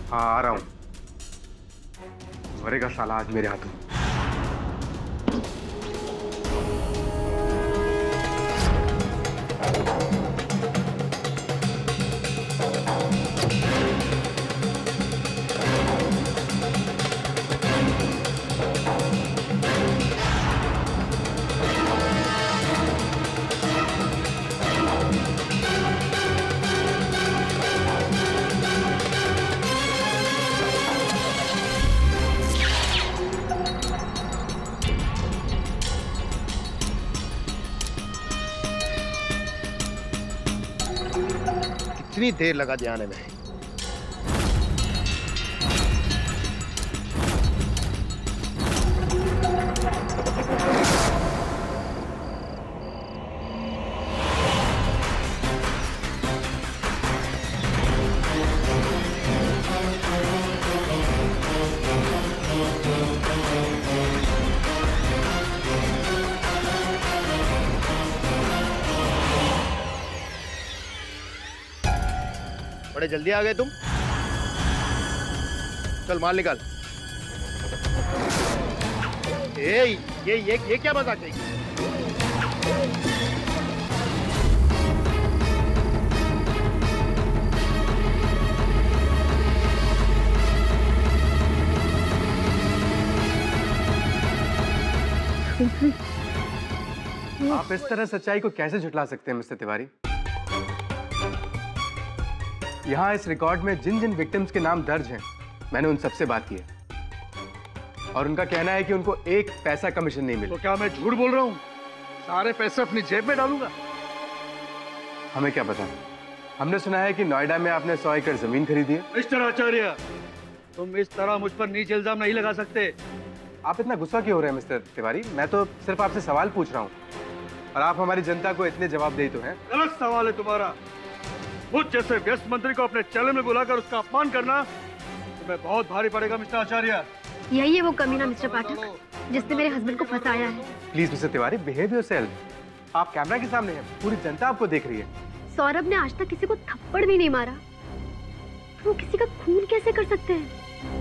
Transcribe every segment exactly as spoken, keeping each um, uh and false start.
हाँ आ रहा हूँ। मरेगा साला आज मेरे हाथों। कितनी देर लगा दिया आने में? बड़े जल्दी आ गए तुम। चल माल निकाल। ए, ये ये ये क्या मजाक है? आप इस तरह सच्चाई को कैसे झुठला सकते हैं मिस्टर तिवारी? यहाँ इस रिकॉर्ड में जिन जिन विक्टिम्स के नाम दर्ज हैं, मैंने उन सबसे बात की है और उनका कहना है कि उनको एक पैसा कमीशन नहीं मिला। तो क्या मैं झूठ बोल रहा हूँ? सारे पैसे अपनी जेब में डालूंगा। हमें क्या पता। हमने सुना है कि नोएडा में आपने सौ एकड़ जमीन खरीदी है। मिस्टर आचार्य, तुम इस तरह मुझ पर नीचे इल्जाम नहीं लगा सकते। आप इतना गुस्सा क्यों हो रहे हैं मिस्टर तिवारी? मैं तो सिर्फ आपसे सवाल पूछ रहा हूँ और आप हमारी जनता को इतने जवाबदेही तो हैं। गलत सवाल है तुम्हारा। मुझ जैसे व्यस्त मंत्री को अपने चैनल में बुलाकर उसका अपमान करना तुम्हें बहुत भारी पड़ेगा मिस्टर आचार्य। यही है वो कमीना मिस्टर पाठक जिसने मेरे हस्बैंड को फंसाया है। Please mister Tiwari, behave yourself. आप कैमरा के सामने हैं, पूरी जनता आपको देख रही है। सौरभ ने आज तक किसी को थप्पड़ भी नहीं मारा, वो किसी का खून कैसे कर सकते हैं?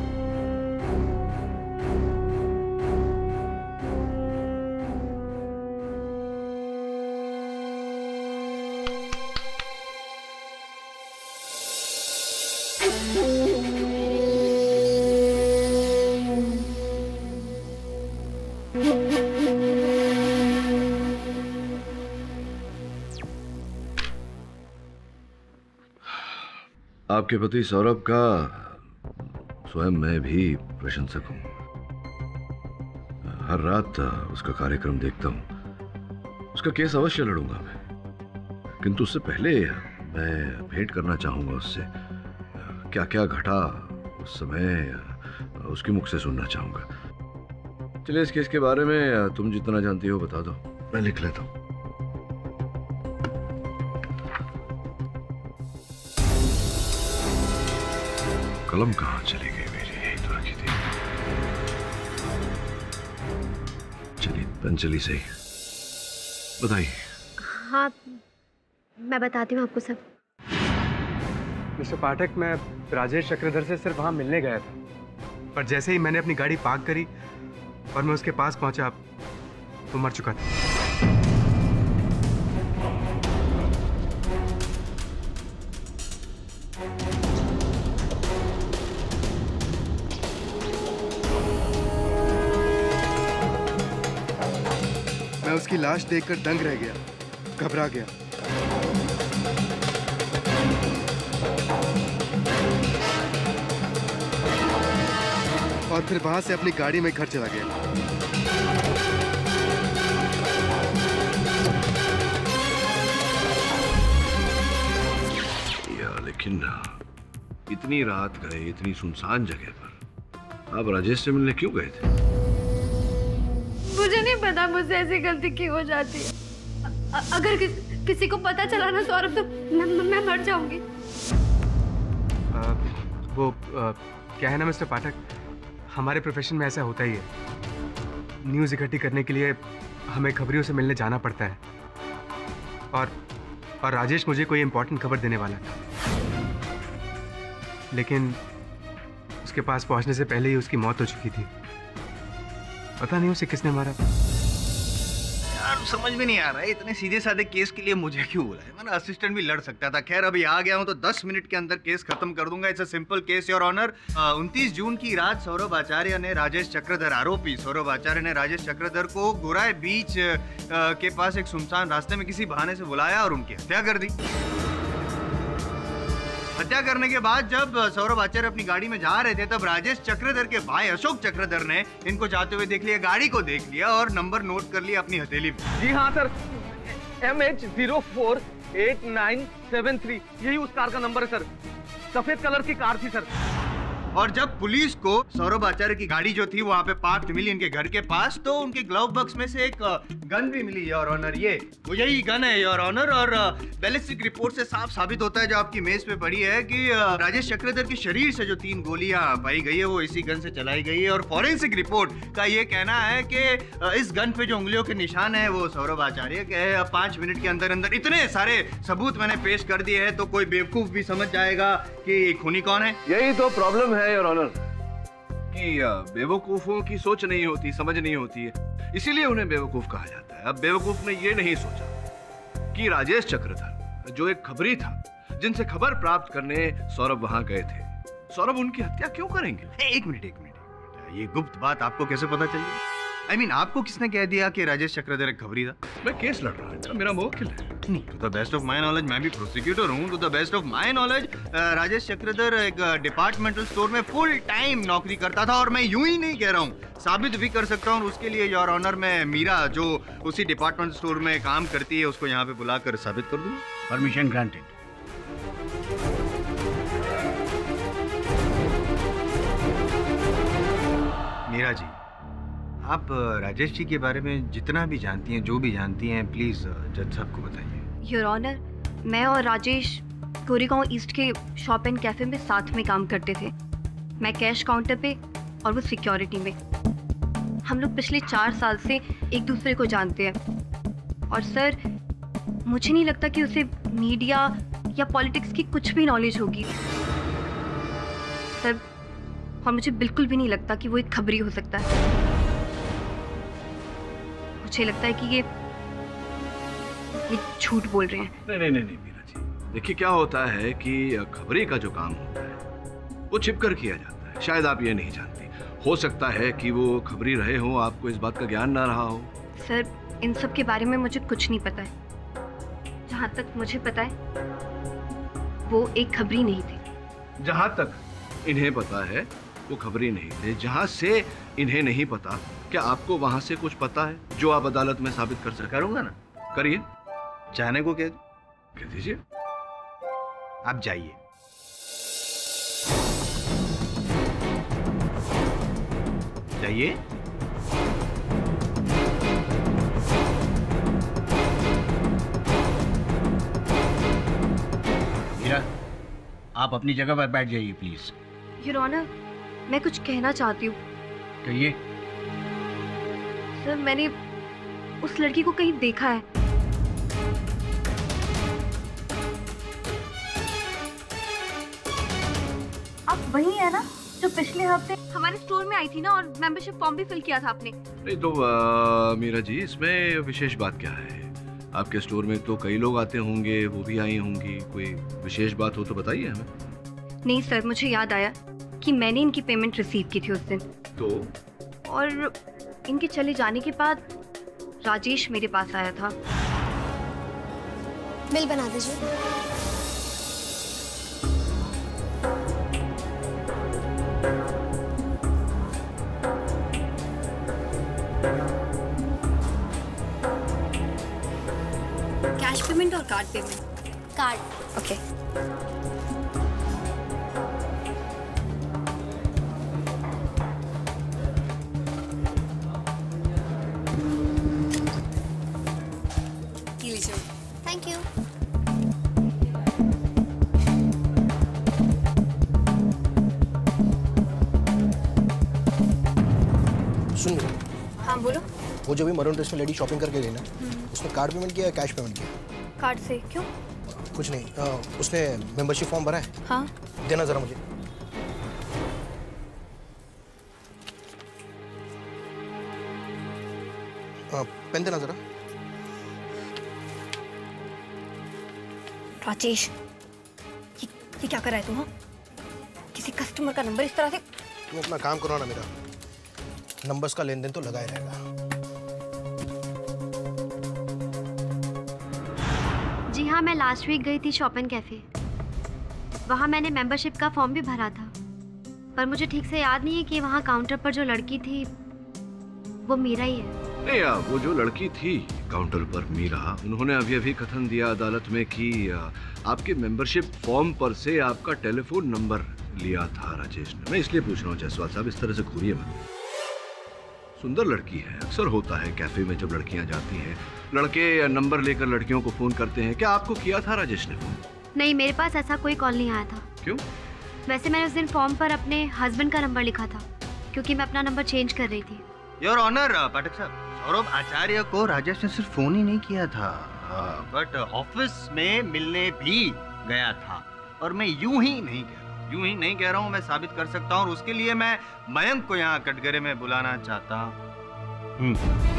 आपके पति सौरभ का स्वयं मैं भी प्रशंसक हूं। हर रात उसका कार्यक्रम देखता हूं। उसका केस अवश्य लड़ूंगा मैं, किंतु उससे पहले मैं भेंट करना चाहूंगा उससे। क्या क्या घटा उस समय उसके मुख से सुनना चाहूंगा। चलिए, इस केस के बारे में तुम जितना जानती हो बता दो, मैं लिख लेता हूं। कलम कहाँ चली गई मेरी? यही तो रखी थी। चलिए, पेन चली सही। बताइए। हाँ, मैं बताती हूँ आपको सब। मिस्टर पाठक, मैं राजेश चक्रधर से सिर्फ वहां मिलने गया था, पर जैसे ही मैंने अपनी गाड़ी पार्क करी और मैं उसके पास पहुंचा, वो मर चुका था। मैं उसकी लाश देखकर दंग रह गया, घबरा गया। और फिर वहां से अपनी गाड़ी में घर चला गया। या लेकिन इतनी रात गए, इतनी सुनसान जगह पर आप राजेश से मिलने क्यों गए थे? मुझे नहीं पता मुझसे ऐसी गलती क्यों हो जाती है। अ, अगर किस, किसी को पता चला ना सौरभ, तो मैं, मैं मर जाऊंगी। आ, वो आ, क्या है ना मिस्टर पाठक, हमारे प्रोफेशन में ऐसा होता ही है। न्यूज़ इकट्ठी करने के लिए हमें खबरियों से मिलने जाना पड़ता है, और और राजेश मुझे कोई इम्पोर्टेंट खबर देने वाला था, लेकिन उसके पास पहुंचने से पहले ही उसकी मौत हो चुकी थी। पता नहीं उसे किसने मारा। यार समझ में नहीं आ रहा है, इतने सीधे साधे केस के लिए मुझे क्यों बुलाया? मैंने असिस्टेंट भी लड़ सकता था। खैर अभी आ गया हूँ तो दस मिनट के अंदर केस खत्म कर दूंगा। It's a simple case your honour. उनतीस जून की रात सौरभ आचार्य ने राजेश चक्रधर, आरोपी सौरभ आचार्य ने राजेश चक्रधर को गोराई बीच के पास एक सुनसान रास्ते में किसी बहाने से बुलाया और उनकी हत्या कर दी। हत्या करने के बाद जब सौरभ आचार्य अपनी गाड़ी में जा रहे थे तब राजेश चक्रधर के भाई अशोक चक्रधर ने इनको जाते हुए देख लिया, गाड़ी को देख लिया और नंबर नोट कर लिया अपनी हथेली में। जी हाँ sir, M H zero four eight nine seven three यही उस कार का नंबर है सर। सफेद कलर की कार थी सर। और जब पुलिस को सौरभ आचार्य की गाड़ी जो थी वहाँ पे पार्क मिली इनके घर के पास, तो उनके ग्लव बॉक्स में से एक गन भी मिली योर ऑनर। ये वो यही गन है योर ऑनर। और बैलिस्टिक रिपोर्ट से साफ साबित होता है जो आपकी मेज पे पड़ी है कि राजेश चक्रधर के शरीर से जो तीन गोलियां पाई गई है वो इसी गन से चलाई गई है। और फॉरेंसिक रिपोर्ट का ये कहना है कि इस गन पे जो उंगलियों के निशान है वो सौरभ आचार्य के है। अब पांच मिनट के अंदर अंदर इतने सारे सबूत मैंने पेश कर दिए हैं तो कोई बेवकूफ भी समझ जाएगा कि खूनी कौन है। यही तो प्रॉब्लम है योर ऑनर कि बेवकूफों की सोच नहीं होती, समझ नहीं होती है, इसीलिए उन्हें बेवकूफ कहा जाता है। अब बेवकूफ ने ये नहीं सोचा कि राजेश चक्रधर जो एक खबरी था, जिनसे खबर प्राप्त करने सौरभ वहां गए थे, सौरभ उनकी हत्या क्यों करेंगे? एक मिनट एक मिनट, ये गुप्त बात आपको कैसे पता चली? आई I मीन mean, आपको किसने कह दिया कि राजेश चक्रधर एक खबरी था? मैं केस लड़ रहा हूँ, मेरा मौकिल है। नहीं, to the best of my knowledge, मैं भी प्रोसिक्यूटर हूँ। To the best of my knowledge Rajesh Chakradhar एक डिपार्टमेंटल स्टोर में फुल टाइम नौकरी करता था। और मैं यूं ही नहीं कह रहा हूँ, साबित भी कर सकता हूँ। उसके लिए योर ऑनर मैं मीरा जो उसी डिपार्टमेंट स्टोर में काम करती है उसको यहाँ पे बुलाकर साबित कर दूँ। Permission granted. मीरा जी, आप राजेश जी के बारे में जितना भी जानती हैं, जो भी जानती हैं, प्लीज जज साहब को बताइए। योर ऑनर, मैं और राजेश गोरेगांव ईस्ट के शॉप एंड कैफे में साथ में काम करते थे। मैं कैश काउंटर पे और वो सिक्योरिटी में। हम लोग पिछले चार साल से एक दूसरे को जानते हैं। और सर, मुझे नहीं लगता कि उसे मीडिया या पॉलिटिक्स की कुछ भी नॉलेज होगी सर। और मुझे बिल्कुल भी नहीं लगता कि वो एक खबरी हो सकता है। मुझे लगता है कि ये ये झूठ बोल रहे हैं। नहीं नहीं नहीं नहीं मीरा जी, देखिए क्या होता है कि खबरी का जो काम होता है वो छिपकर किया जाता है। शायद आप ये नहीं जानती, हो सकता है कि वो खबरी रहे हो, आपको इस बात का ज्ञान ना रहा हो। सर, इन सब के बारे में मुझे कुछ नहीं पता है। जहाँ तक मुझे पता है वो एक खबरी नहीं थे। जहाँ तक इन्हें पता है वो खबरी नहीं थे। जहाँ से इन्हें नहीं पता, क्या आपको वहां से कुछ पता है जो आप अदालत में साबित कर सकते? करूंगा ना। करिए। चाहने को कह कह दीजिए। आप जाइए। जाइए। मीरा, आप अपनी जगह पर बैठ जाइए प्लीज। योर ऑनर, मैं कुछ कहना चाहती हूँ। कहिए। सर, मैंने उस लड़की को कहीं देखा है। आप वही है ना जो पिछले हफ्ते हमारे स्टोर में आई थी ना, और मेंबरशिप फॉर्म भी फिल किया था आपने? नहीं तो आ, मीरा जी, इसमें विशेष बात क्या है? आपके स्टोर में तो कई लोग आते होंगे, वो भी आई होंगी। कोई विशेष बात हो तो बताइए हमें। नहीं सर, मुझे याद आया कि मैंने इनकी पेमेंट रिसीव की थी उस दिन। तो और इनके चले जाने के बाद राजेश मेरे पास आया था। बिल बना दीजिए। कैश पेमेंट और card payment? Card. Okay. Thank you. सुन, हाँ बोलो। वो जो भी मरून ड्रेस में लेडी शॉपिंग करके गई ना, उसने कार्ड पेमेंट किया या कैश पेमेंट किया? कार्ड से। क्यों? कुछ नहीं, आ, उसने मेंबरशिप फॉर्म भरा है? हाँ। देना जरा मुझे। पेन देना जरा। राजेश, ये, ये क्या कर रहा है तुम? किसी कस्टमर का नंबर इस तरह से? तुम अपना काम करो ना, मेरा नंबर्स का लेन देन तो लगा ही रहेगा। जी हाँ, मैं लास्ट वीक गई थी शॉपिंग कैफे। वहाँ मैंने मेंबरशिप का फॉर्म भी भरा था, पर मुझे ठीक से याद नहीं है कि वहाँ काउंटर पर जो लड़की थी वो मीरा ही है। नहीं यार, वो जो लड़की थी काउंटर पर मीरा, उन्होंने अभी अभी कथन दिया अदालत में कि आपके मेंबरशिप फॉर्म पर से आपका टेलीफोन नंबर लिया था राजेश ने। मैं इसलिए पूछ रहा हूँ जायसवाल साहब, इस तरह से घूरिए मत। सुंदर लड़की है, अक्सर होता है कैफे में जब लड़कियां जाती हैं, लड़के नंबर लेकर लड़कियों को फोन करते हैं। क्या आपको किया था राजेश ने फोन? नहीं, मेरे पास ऐसा कोई कॉल नहीं आया था। क्यों? वैसे मैंने उस दिन फॉर्म पर अपने हस्बैंड का नंबर लिखा था, क्योंकि मैं अपना नंबर चेंज कर रही थी। योर ऑनर पाठक साहब, सौरभ आचार्य को राजेश ने सिर्फ फोन ही नहीं किया था, बट ऑफिस में मिलने भी गया था। और मैं यूं ही नहीं कह रहा हूँ, यूं ही नहीं कह रहा हूँ, मैं साबित कर सकता हूँ। और उसके लिए मैं मयंक को यहाँ कटघरे में बुलाना चाहता हूँ।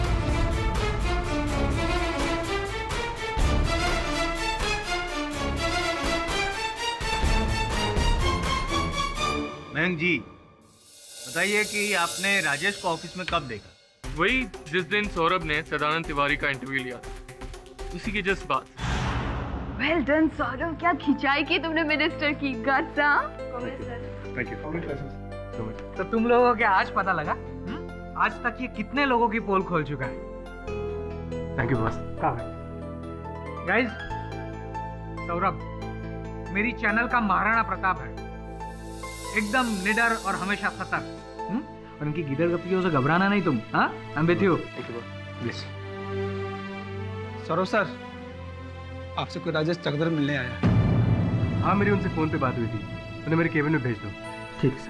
मयंक जी, बताइए कि आपने राजेश को ऑफिस में कब देखा? वही जिस दिन सौरभ ने सदानंद तिवारी का इंटरव्यू लिया था, उसी के जस्ट बाद। वेल डन सौरभ, क्या खिंचाई की तुमने मिनिस्टर की। गट्स, हां? Thank you. तो तुम लोगों को आज पता लगा? हुँ? आज तक ये कितने लोगों की पोल खोल चुका है। Thank you boss. Guys, Saurabh मेरी चैनल का महाराणा प्रताप है, एकदम निडर और हमेशा सतर्क। और उनकी गिदड़ गप्पियों से घबराना नहीं तुम। हाँ, I am with you. Please. Saurabh sir, आपसे कोई राजेश चकधर मिलने आया है। हाँ, मेरी उनसे फोन पे बात हुई थी, उन्हें मेरे केबिन में भेज दो। ठीक है सर।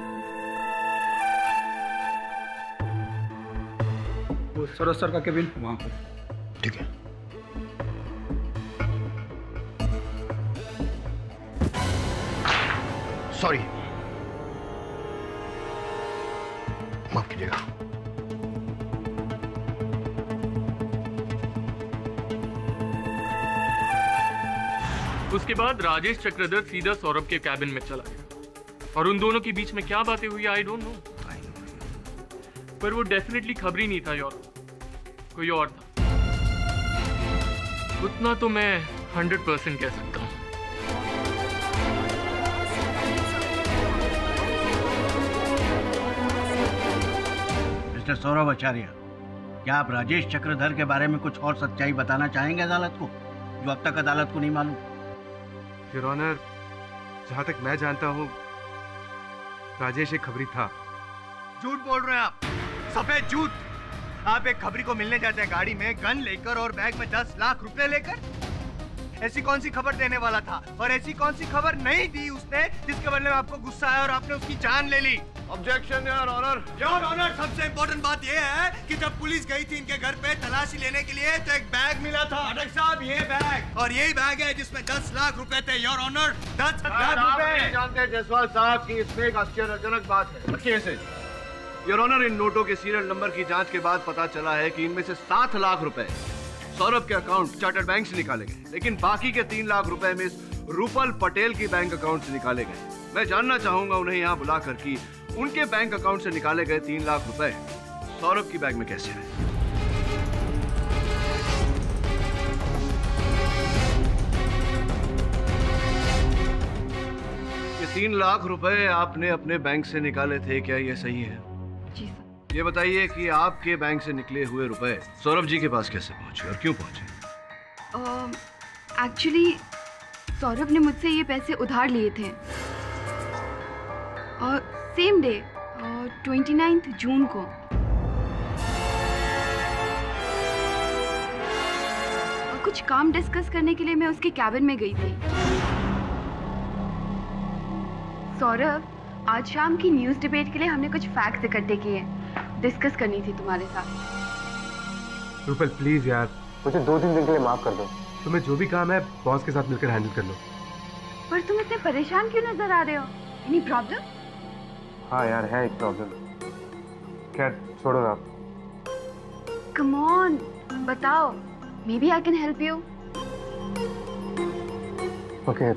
वो सौरभ सर का केबिन वहाँ पर। ठीक है। सॉरी, माफ कीजिएगा। उसके बाद राजेश चक्रधर सीधा सौरभ के कैबिन में चला गया, और उन दोनों के बीच में क्या बातें हुई आई डोंट नो, पर वो डेफिनेटली खबरी नहीं था यार, कोई और था। उतना तो मैं हंड्रेड परसेंट कह सकता हूँ। मिस्टर सौरभ आचार्य, क्या आप राजेश चक्रधर के बारे में कुछ और सच्चाई बताना चाहेंगे अदालत को, जो अब तक अदालत को नहीं मालूम? योर ऑनर, जहाँ तक मैं जानता हूँ राजेश एक खबरी था। झूठ बोल रहे हैं आप, सफेद झूठ। आप एक खबरी को मिलने जाते हैं गाड़ी में गन लेकर और बैग में दस लाख रुपए लेकर। ऐसी कौन सी खबर देने वाला था, और ऐसी कौन सी खबर नहीं दी उसने जिसके बदले में आपको गुस्सा आया और आपने उसकी जान ले ली? Objection your honour. Your honour, सबसे इम्पोर्टेंट बात यह है कि जब पुलिस गई थी इनके घर पे तलाशी लेने के लिए तो एक बैग मिला था। अटक साहब, ये बैग, और यही बैग है जिसमें दस लाख रुपए थे। योर ऑनर, दस लाख रुपए। जानते हैं जायसवाल साहब की इसमें एक आश्चर्यजनक बात है। रखिए इसे। योर ऑनर, इन नोटों के सीरियल नंबर की जांच के बाद पता चला है कि इनमें से सात लाख रुपए सौरभ के अकाउंट चार्टर्ड बैंक से निकाले गए, लेकिन बाकी के तीन लाख रुपए मिस रूपल पटेल की बैंक अकाउंट से निकाले गए। मैं जानना चाहूंगा उन्हें यहाँ बुलाकर कि उनके बैंक अकाउंट से निकाले गए तीन लाख रुपए सौरभ की बैंक में कैसे आए। ये तीन लाख रुपए आपने अपने बैंक से निकाले थे, क्या ये सही है? जी सर। ये बताइए कि आपके बैंक से निकले हुए रुपए सौरभ जी के पास कैसे पहुंचे और क्यों पहुंचे? एक्चुअली uh, सौरभ ने मुझसे ये पैसे उधार लिए थे, और same day twenty ninth June को। और कुछ काम डिस्कस करने के लिए मैं उसके कैबिन में गई थी। सौरभ, आज शाम की न्यूज़ डिबेट के लिए हमने कुछ फैक्ट्स इकट्ठे किए, डिस्कस करनी थी तुम्हारे साथ। रूपल प्लीज यार, मुझे दो तीन दिन के लिए माफ कर दो। तुम्हें जो भी काम है बॉस के साथ मिलकर हैंडल कर लो। पर तुम इतने परेशान क्यों नजर आ रहे हो? Any problem? हाँ यार, है एक प्रॉब्लम। खैर छोड़ो आप। कम ऑन, बताओ, maybe I can help you. Okay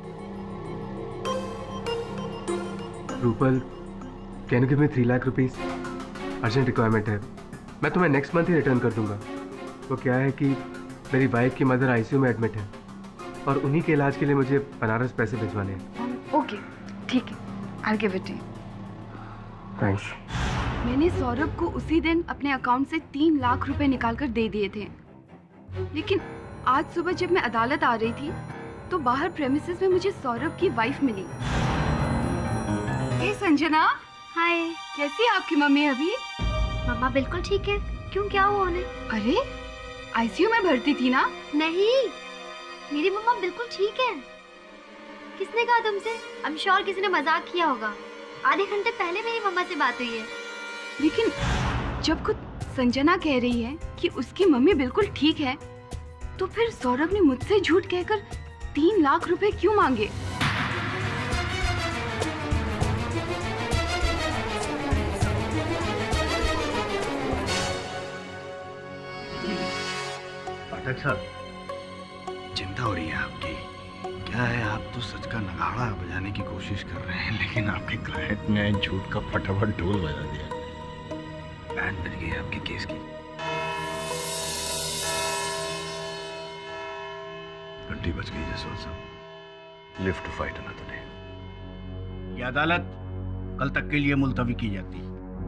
Rupal, can you give me three lakh rupees? Urgent requirement है। मैं तुम्हें नेक्स्ट मंथ ही रिटर्न कर दूंगा। वो क्या है कि मेरी वाइफ की मदर आईसीयू में एडमिट है और उन्हीं के इलाज के लिए मुझे बनारस पैसे भिजवाने हैं। ओके ठीक है, I give it to you. Thanks. मैंने सौरभ को उसी दिन अपने अकाउंट से तीन लाख रुपए निकालकर दे दिए थे, लेकिन आज सुबह जब मैं अदालत आ रही थी तो बाहर प्रेमिसेस में मुझे सौरभ की वाइफ मिली। हे संजना। हाय। कैसी है आपकी मम्मी अभी? मम्मा बिल्कुल ठीक है। क्यों, क्या हुआ उन्हें? अरे आईसीयू में भर्ती थी ना? नहीं, मेरी मम्मा बिल्कुल ठीक है। किसने कहा तुमसे? आई एम श्योर किसी ने मजाक किया होगा। आधे घंटे पहले मेरी मम्मा से बात हुई है। लेकिन जब खुद संजना कह रही है कि उसकी मम्मी बिल्कुल ठीक है, तो फिर सौरभ ने मुझसे झूठ कहकर तीन लाख रुपए क्यों मांगे? पाठक साहब, चिंता हो रही है आपकी। क्या है, आप तो सच का नगाड़ा बजाने की कोशिश कर रहे हैं, लेकिन आपके क्लाइंट ने झूठ का फटाफट ढोल बजा दिया। बैंड बज गई आपके केस की। घंटी बज गई जसवंत साहब। Live to fight another day. ये अदालत कल तक के लिए मुलतवी की जाती।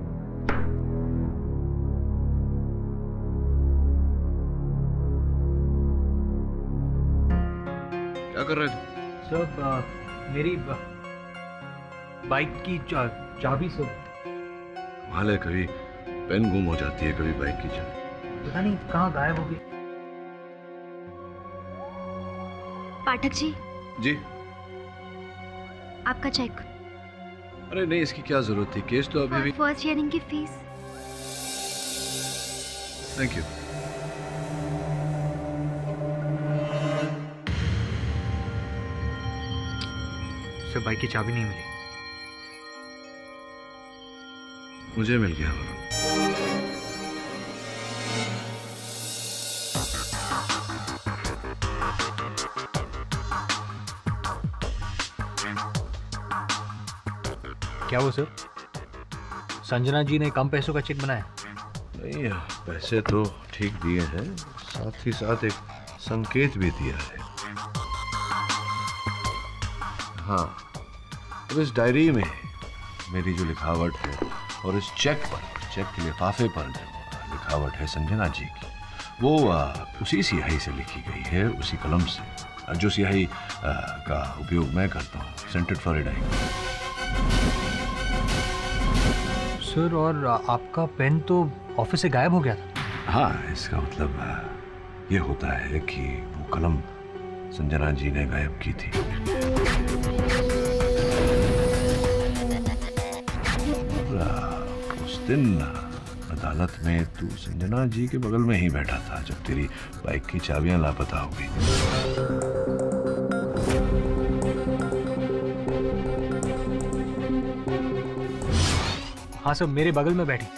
क्या कर रहे थे? सर, मेरी बाइक की चा, चाबी सर। कमाल है, कभी पेन गुम हो जाती है, कभी बाइक की चाबी। पता नहीं कहाँ गायब हो गई। पाठक जी। जी। आपका चेक। अरे नहीं, इसकी क्या जरूरत थी, केस तो अभी भी। फर्स्ट हियरिंग की fees. Thank you. Sir, bike की चाबी नहीं मिली। मुझे मिल गया। क्या वो सर, संजना जी ने कम पैसों का चेक बनाया? नहीं, पैसे तो ठीक दिए हैं, साथ ही साथ एक संकेत भी दिया है। हाँ, तो इस डायरी में मेरी जो लिखावट है और इस चेक पर, चेक के लिफाफे पर जो लिखावट है संजना जी की, वो आ, उसी स्याही से लिखी गई है, उसी कलम से जो स्याही का उपयोग मैं करता हूँ, सेंटेड फ्लोरिडाइन। सर, और आपका पेन तो ऑफिस से गायब हो गया था। हाँ, इसका मतलब ये होता है कि वो कलम संजना जी ने गायब की थी। उस दिन अदालत में तू संजना जी के बगल में ही बैठा था जब तेरी बाइक की चाबियां लापता हो गई। हाँ सर, मेरे बगल में बैठी।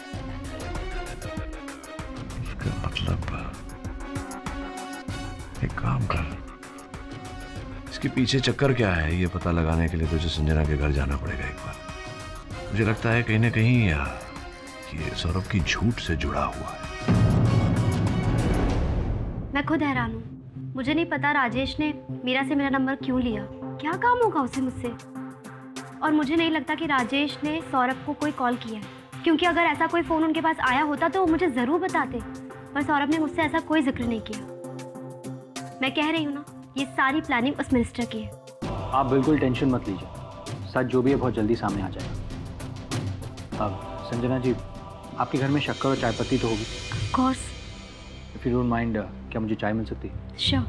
इसका मतलब एक काम कर, इसके पीछे चक्कर क्या है ये पता लगाने के लिए तुझे संजना के घर जाना पड़ेगा एक बार। मुझे लगता है कहीं ना कहीं ये सौरभ की झूठ से जुड़ा हुआ है। मैं खुद हैरान हूँ, मुझे नहीं पता राजेश ने मीरा से मेरा नंबर क्यों लिया। क्या काम होगा उसे मुझसे? और मुझे नहीं लगता कि राजेश ने सौरभ को कोई कॉल किया है, क्योंकि अगर ऐसा कोई फ़ोन उनके पास आया होता तो वो मुझे ज़रूर बताते, पर सौरभ ने मुझसे ऐसा कोई जिक्र नहीं किया। मैं कह रही हूँ ना, ये सारी प्लानिंग उस मिनिस्टर की है। आप बिल्कुल टेंशन मत लीजिए, सच जो भी है बहुत जल्दी सामने आ जाएगा। अब संजना जी, आपके घर में शक्कर और चाय पत्ती तो होगी? Of course. If you don't mind, क्या मुझे चाय मिल सकती है? श्योर।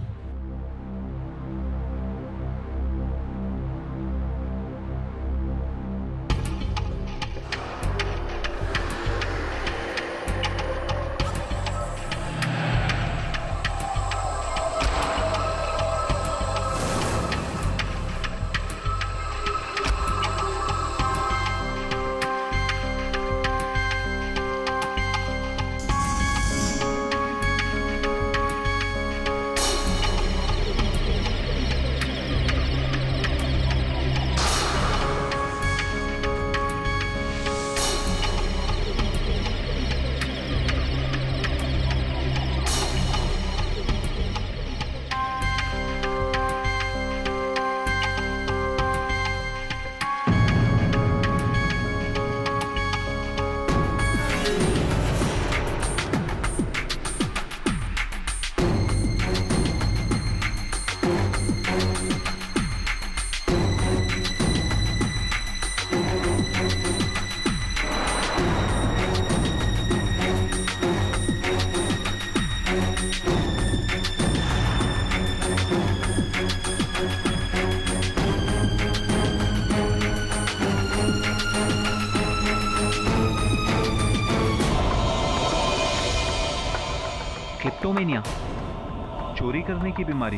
क्लेप्टोमेनिया, चोरी करने की बीमारी।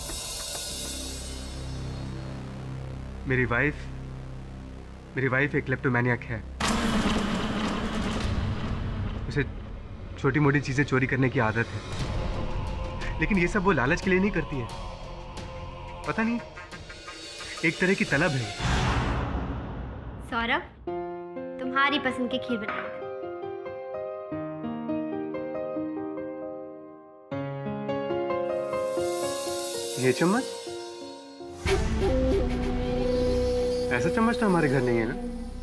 मेरी वाइफ मेरी वाइफ एक क्लेप्टोमैनियक है। उसे छोटी मोटी चीजें चोरी करने की आदत है, लेकिन ये सब वो लालच के लिए नहीं करती है। पता नहीं, एक तरह की तलब है। सौरभ, तुम्हारी पसंद की खीर बनाएंगे। ये चम्मच? ऐसा चम्मच तो हमारे घर नहीं है ना।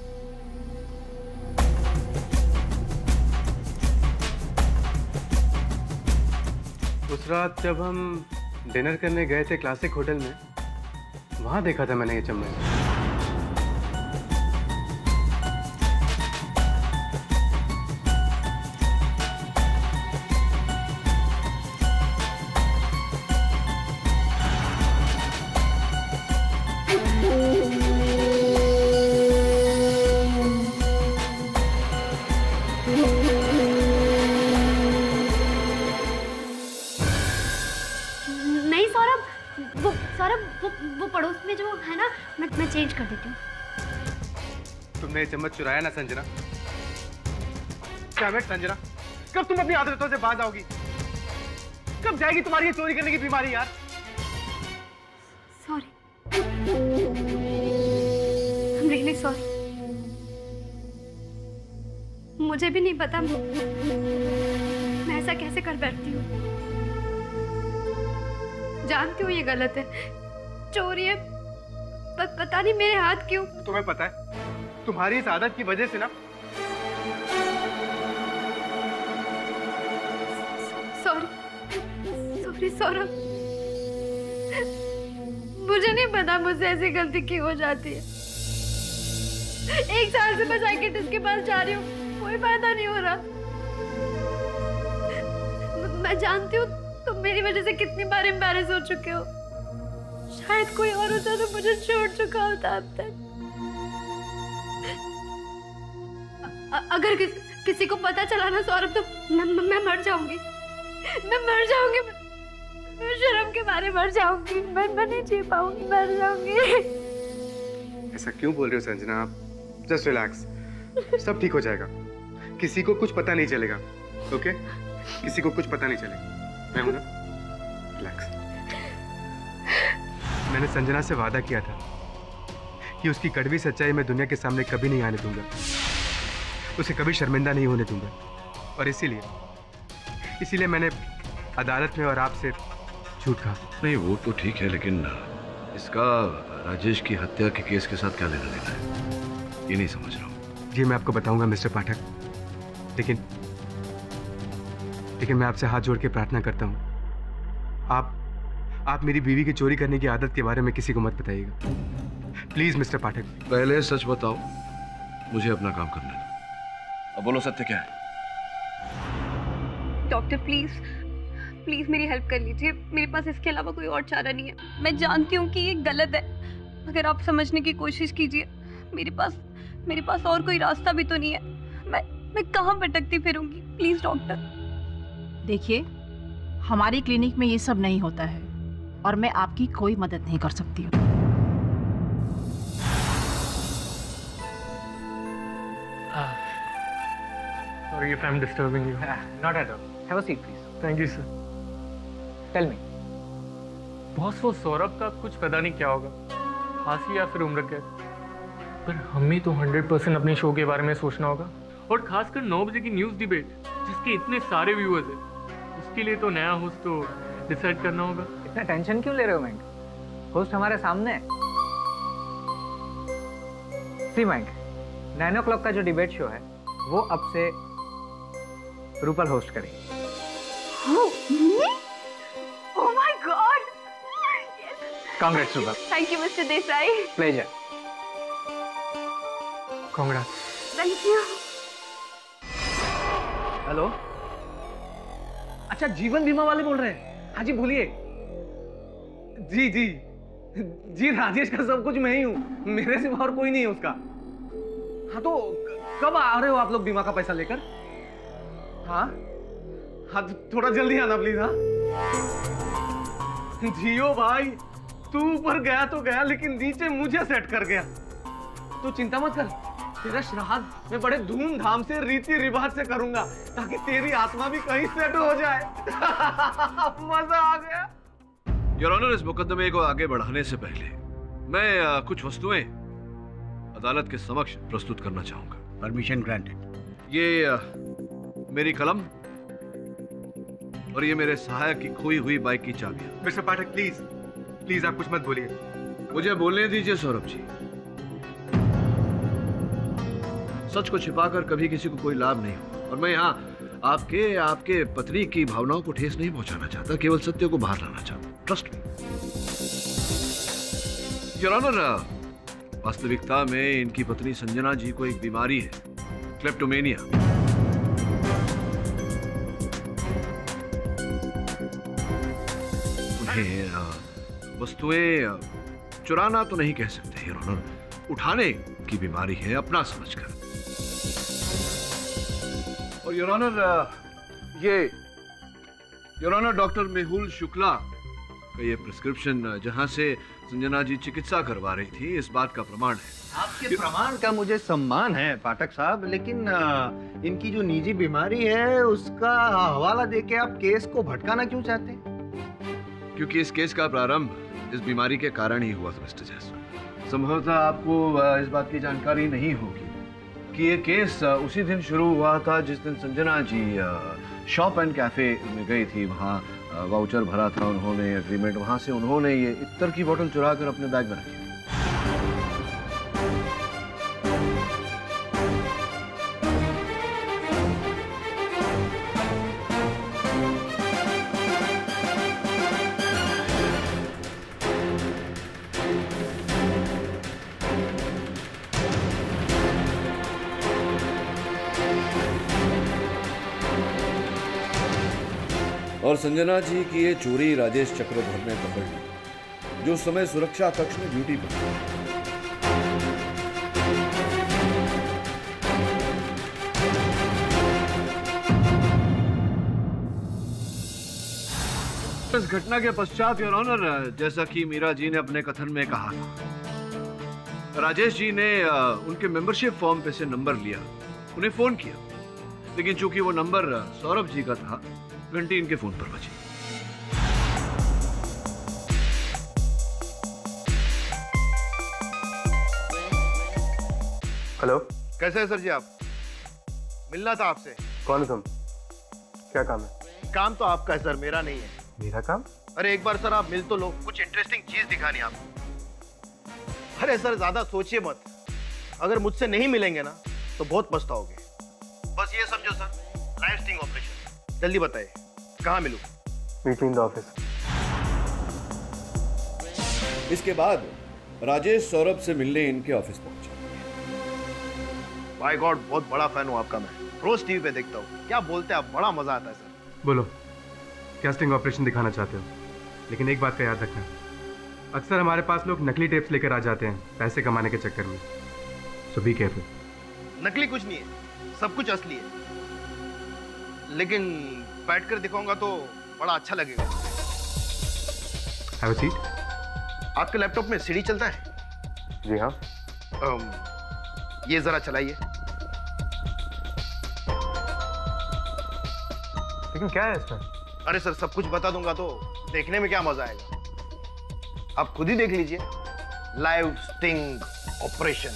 उस रात जब हम डिनर करने गए थे क्लासिक होटल में, वहां देखा था मैंने ये चम्मच। नहीं सौरभ, वो सौरभ वो वो पड़ोस में जो है ना, मैं मैं चेंज कर देती हूँ। तुमने ये चम्मच चुराया ना संजना? क्या बेट संजना, कब तुम अपनी आदतों से बाज आओगी? कब जाएगी तुम्हारी ये चोरी करने की बीमारी यार? Sorry, I'm really sorry। मुझे भी नहीं पता मैं ऐसा कैसे कर बैठती हूँ। जानती हूँ ये गलत है, चोरी है, पर पता नहीं मेरे हाथ क्यों। तुम्हें पता है, तुम्हारी इस आदत की वजह से ना। सॉरी सॉरी सौरभ, मुझे नहीं पता मुझसे ऐसी गलती क्यों हो जाती है। एक साल से मैं साइकियाट्रिस्ट के पास जा रही हूँ, कोई फायदा नहीं हो रहा। मैं जानती हूँ तुम मेरी वजह से कितनी बार एम्बैरेस हो चुके हो। शायद कोई और होता तो मुझे छोड़ चुका होता अब तक। अ- अगर कि, किसी को पता चला ना सौरभ, तो मैं, मैं मर जाऊंगी। मैं मर जाऊंगी, मैं शर्म के मारे मर जाऊंगी। मैं मैं नहीं जी पाऊंगी, मर जाऊंगी। ऐसा क्यों बोल रहे हो संजना? आप जस्ट रिलैक्स, सब ठीक हो जाएगा। किसी को कुछ पता नहीं चलेगा, ओके? किसी को कुछ पता नहीं चलेगा। मैं हूं ना, रिलैक्स। मैंने संजना से वादा किया था कि उसकी कड़वी सच्चाई मैं दुनिया के सामने कभी नहीं आने दूंगा, उसे कभी शर्मिंदा नहीं होने दूंगा। और इसीलिए इसीलिए मैंने अदालत में और आपसे झूठ कहा। नहीं, वो तो ठीक है, लेकिन इसका राजेश की हत्या के केस के साथ क्या लेना देना है, ये नहीं समझ रहा हूँ। जी मैं आपको बताऊंगा मिस्टर पाठक, लेकिन लेकिन मैं आपसे हाथ जोड़ के प्रार्थना करता हूँ, आप आप मेरी बीवी की चोरी करने की आदत के बारे में किसी को मत बताइएगा, प्लीज मिस्टर पाठक। पहले सच बताओ, मुझे अपना काम करने दो। अब बोलो, सत्य क्या है? डॉक्टर प्लीज प्लीज मेरी हेल्प कर लीजिए, मेरे पास इसके अलावा कोई और चारा नहीं है। मैं जानती हूँ कि ये गलत है, मगर आप समझने की कोशिश कीजिए। मेरे पास मेरे पास और कोई रास्ता भी तो नहीं है। मैं मैं कहाँ भटकती फिरूंगी? Please doctor. देखिए, हमारी क्लिनिक में ये सब नहीं होता है और मैं आपकी कोई मदद नहीं कर सकती हूँ। Sorry if I'm disturbing you. Not at all. Have a seat, please. Thank you, sir. Tell me. Boss, वो सौरभ का कुछ पता नहीं क्या होगा, फांसी या फिर उम्र कैद। पर हमें तो हंड्रेड परसेंट अपने शो के बारे में सोचना होगा, और खासकर नौ बजे की न्यूज़ डिबेट जिसके इतने सारे व्यूअर्स हैं, उसके लिए तो नया होस्ट तो डिसाइड करना होगा। इतना टेंशन क्यों ले रहे हो मैंक? होस्ट हमारे सामने है। सी मैंक, नाइन ओ क्लॉक का जो डिबेट शो है वो अब से रूपल होस्ट करेगी। Oh my God! Congrats, Rupal. Thank you, mister Desai. Pleasure. Congrats. Thank you. Hello, अच्छा जीवन बीमा वाले बोल रहे हैं? हाँ जी, बोलिए। जी जी जी, राजेश का सब कुछ मैं ही हूँ, मेरे सिवा और कोई नहीं है उसका। हाँ तो कब आ रहे हो आप लोग बीमा का पैसा लेकर? हाँ हाँ थोड़ा जल्दी आना प्लीज। हाँ जियो भाई, तू ऊपर गया तो गया लेकिन नीचे मुझे सेट कर गया। तू चिंता मत कर, तेरा श्राद्ध मैं बड़े धूमधाम से रीति रिवाज से करूंगा ताकि तेरी आत्मा भी कहीं सेट हो जाए। मजा आ गया। योर ऑनर, इस मुकदमे को आगे बढ़ाने से पहले मैं आ, कुछ वस्तुएं अदालत के समक्ष प्रस्तुत करना चाहूंगा। Permission granted. ये आ, मेरी कलम और ये मेरे सहायक की खोई हुई बाइक की चाबियां। मिस्टर पाठक प्लीज प्लीज आप कुछ मत बोलिए। मुझे बोलने दीजिए सौरभ जी। सच को छिपाकर कभी किसी को कोई लाभ नहीं हो, और मैं यहाँ आपके आपके पत्नी की भावनाओं को ठेस नहीं पहुंचाना चाहता, केवल सत्य को बाहर लाना चाहता। ट्रस्ट मी योर ऑनर, वास्तविकता में इनकी पत्नी संजना जी को एक बीमारी है, क्लेप्टोमेनिया। उन्हें वस्तुएं चुराना तो नहीं कह सकते योर ऑनर, उठाने की बीमारी है अपना समझकर। और योर ऑनर, ये your honour doctor Mehul Shukla का ये प्रिस्क्रिप्शन जहां से संजना जी चिकित्सा करवा रही थी, इस बात का प्रमाण है। आपके प्रमाण का मुझे सम्मान है पाठक साहब, लेकिन इनकी जो निजी बीमारी है उसका हवाला देके आप केस को भटकाना क्यों चाहते हैं? क्योंकि इस केस का प्रारंभ इस बीमारी के कारण ही हुआ था मिस्टर जायसवाल। संभवतः आपको इस बात की जानकारी नहीं होगी कि ये केस उसी दिन शुरू हुआ था जिस दिन Sanjana ji shop and cafe में गई थी। वहाँ वाउचर भरा था उन्होंने, एग्रीमेंट, वहाँ से उन्होंने ये इत्तर की बोतल चुरा कर अपने बैग में रखी। और संजना जी की ये चोरी राजेश चक्रधर ने पकड़ ली, जो उस समय सुरक्षा कक्ष में ड्यूटी पर था। इस घटना के पश्चात योर ऑनर, जैसा कि मीरा जी ने अपने कथन में कहा था, राजेश जी ने उनके मेंबरशिप फॉर्म पे से नंबर लिया, उन्हें फोन किया, लेकिन चूंकि वो नंबर सौरभ जी का था, घंटी इनके फोन पर बजी। हेलो, कैसे हैं सर जी आप? मिलना था आपसे। कौन है तुम? क्या काम है? काम तो आपका है सर, मेरा नहीं है। मेरा काम? अरे एक बार सर आप मिल तो लो, कुछ इंटरेस्टिंग चीज दिखानी आपको। अरे सर ज्यादा सोचिए मत, अगर मुझसे नहीं मिलेंगे ना तो बहुत पछताओगे। बस ये समझो सर, लाइफ स्टिंग ऑपरेशन। जल्दी बताइए कहाँ मिलूं? Meet me in the office. इसके बाद राजेश सौरभ से मिलने इनके ऑफिस पहुंचा। बाय गॉड, बहुत बड़ा फैन हूँ आपका, मैं रोज टीवी पे देखता हूँ। क्या बोलते हैं आप, बड़ा मजा आता है सर। बोलो, क्या स्टिंग ऑपरेशन दिखाना चाहते हो? लेकिन एक बात का याद रखना, अक्सर हमारे पास लोग नकली टेप्स लेकर आ जाते हैं पैसे कमाने के चक्कर में, सो बी केयरफुल। नकली कुछ नहीं है, सब कुछ असली है, लेकिन बैठ कर दिखाऊंगा तो बड़ा अच्छा लगेगा। Have a seat. आपके लैपटॉप में सीडी चलता है? जी हाँ। um, ये जरा चलाइए। लेकिन क्या है इसमें? अरे सर सब कुछ बता दूंगा तो देखने में क्या मजा आएगा, आप खुद ही देख लीजिए। Live sting operation.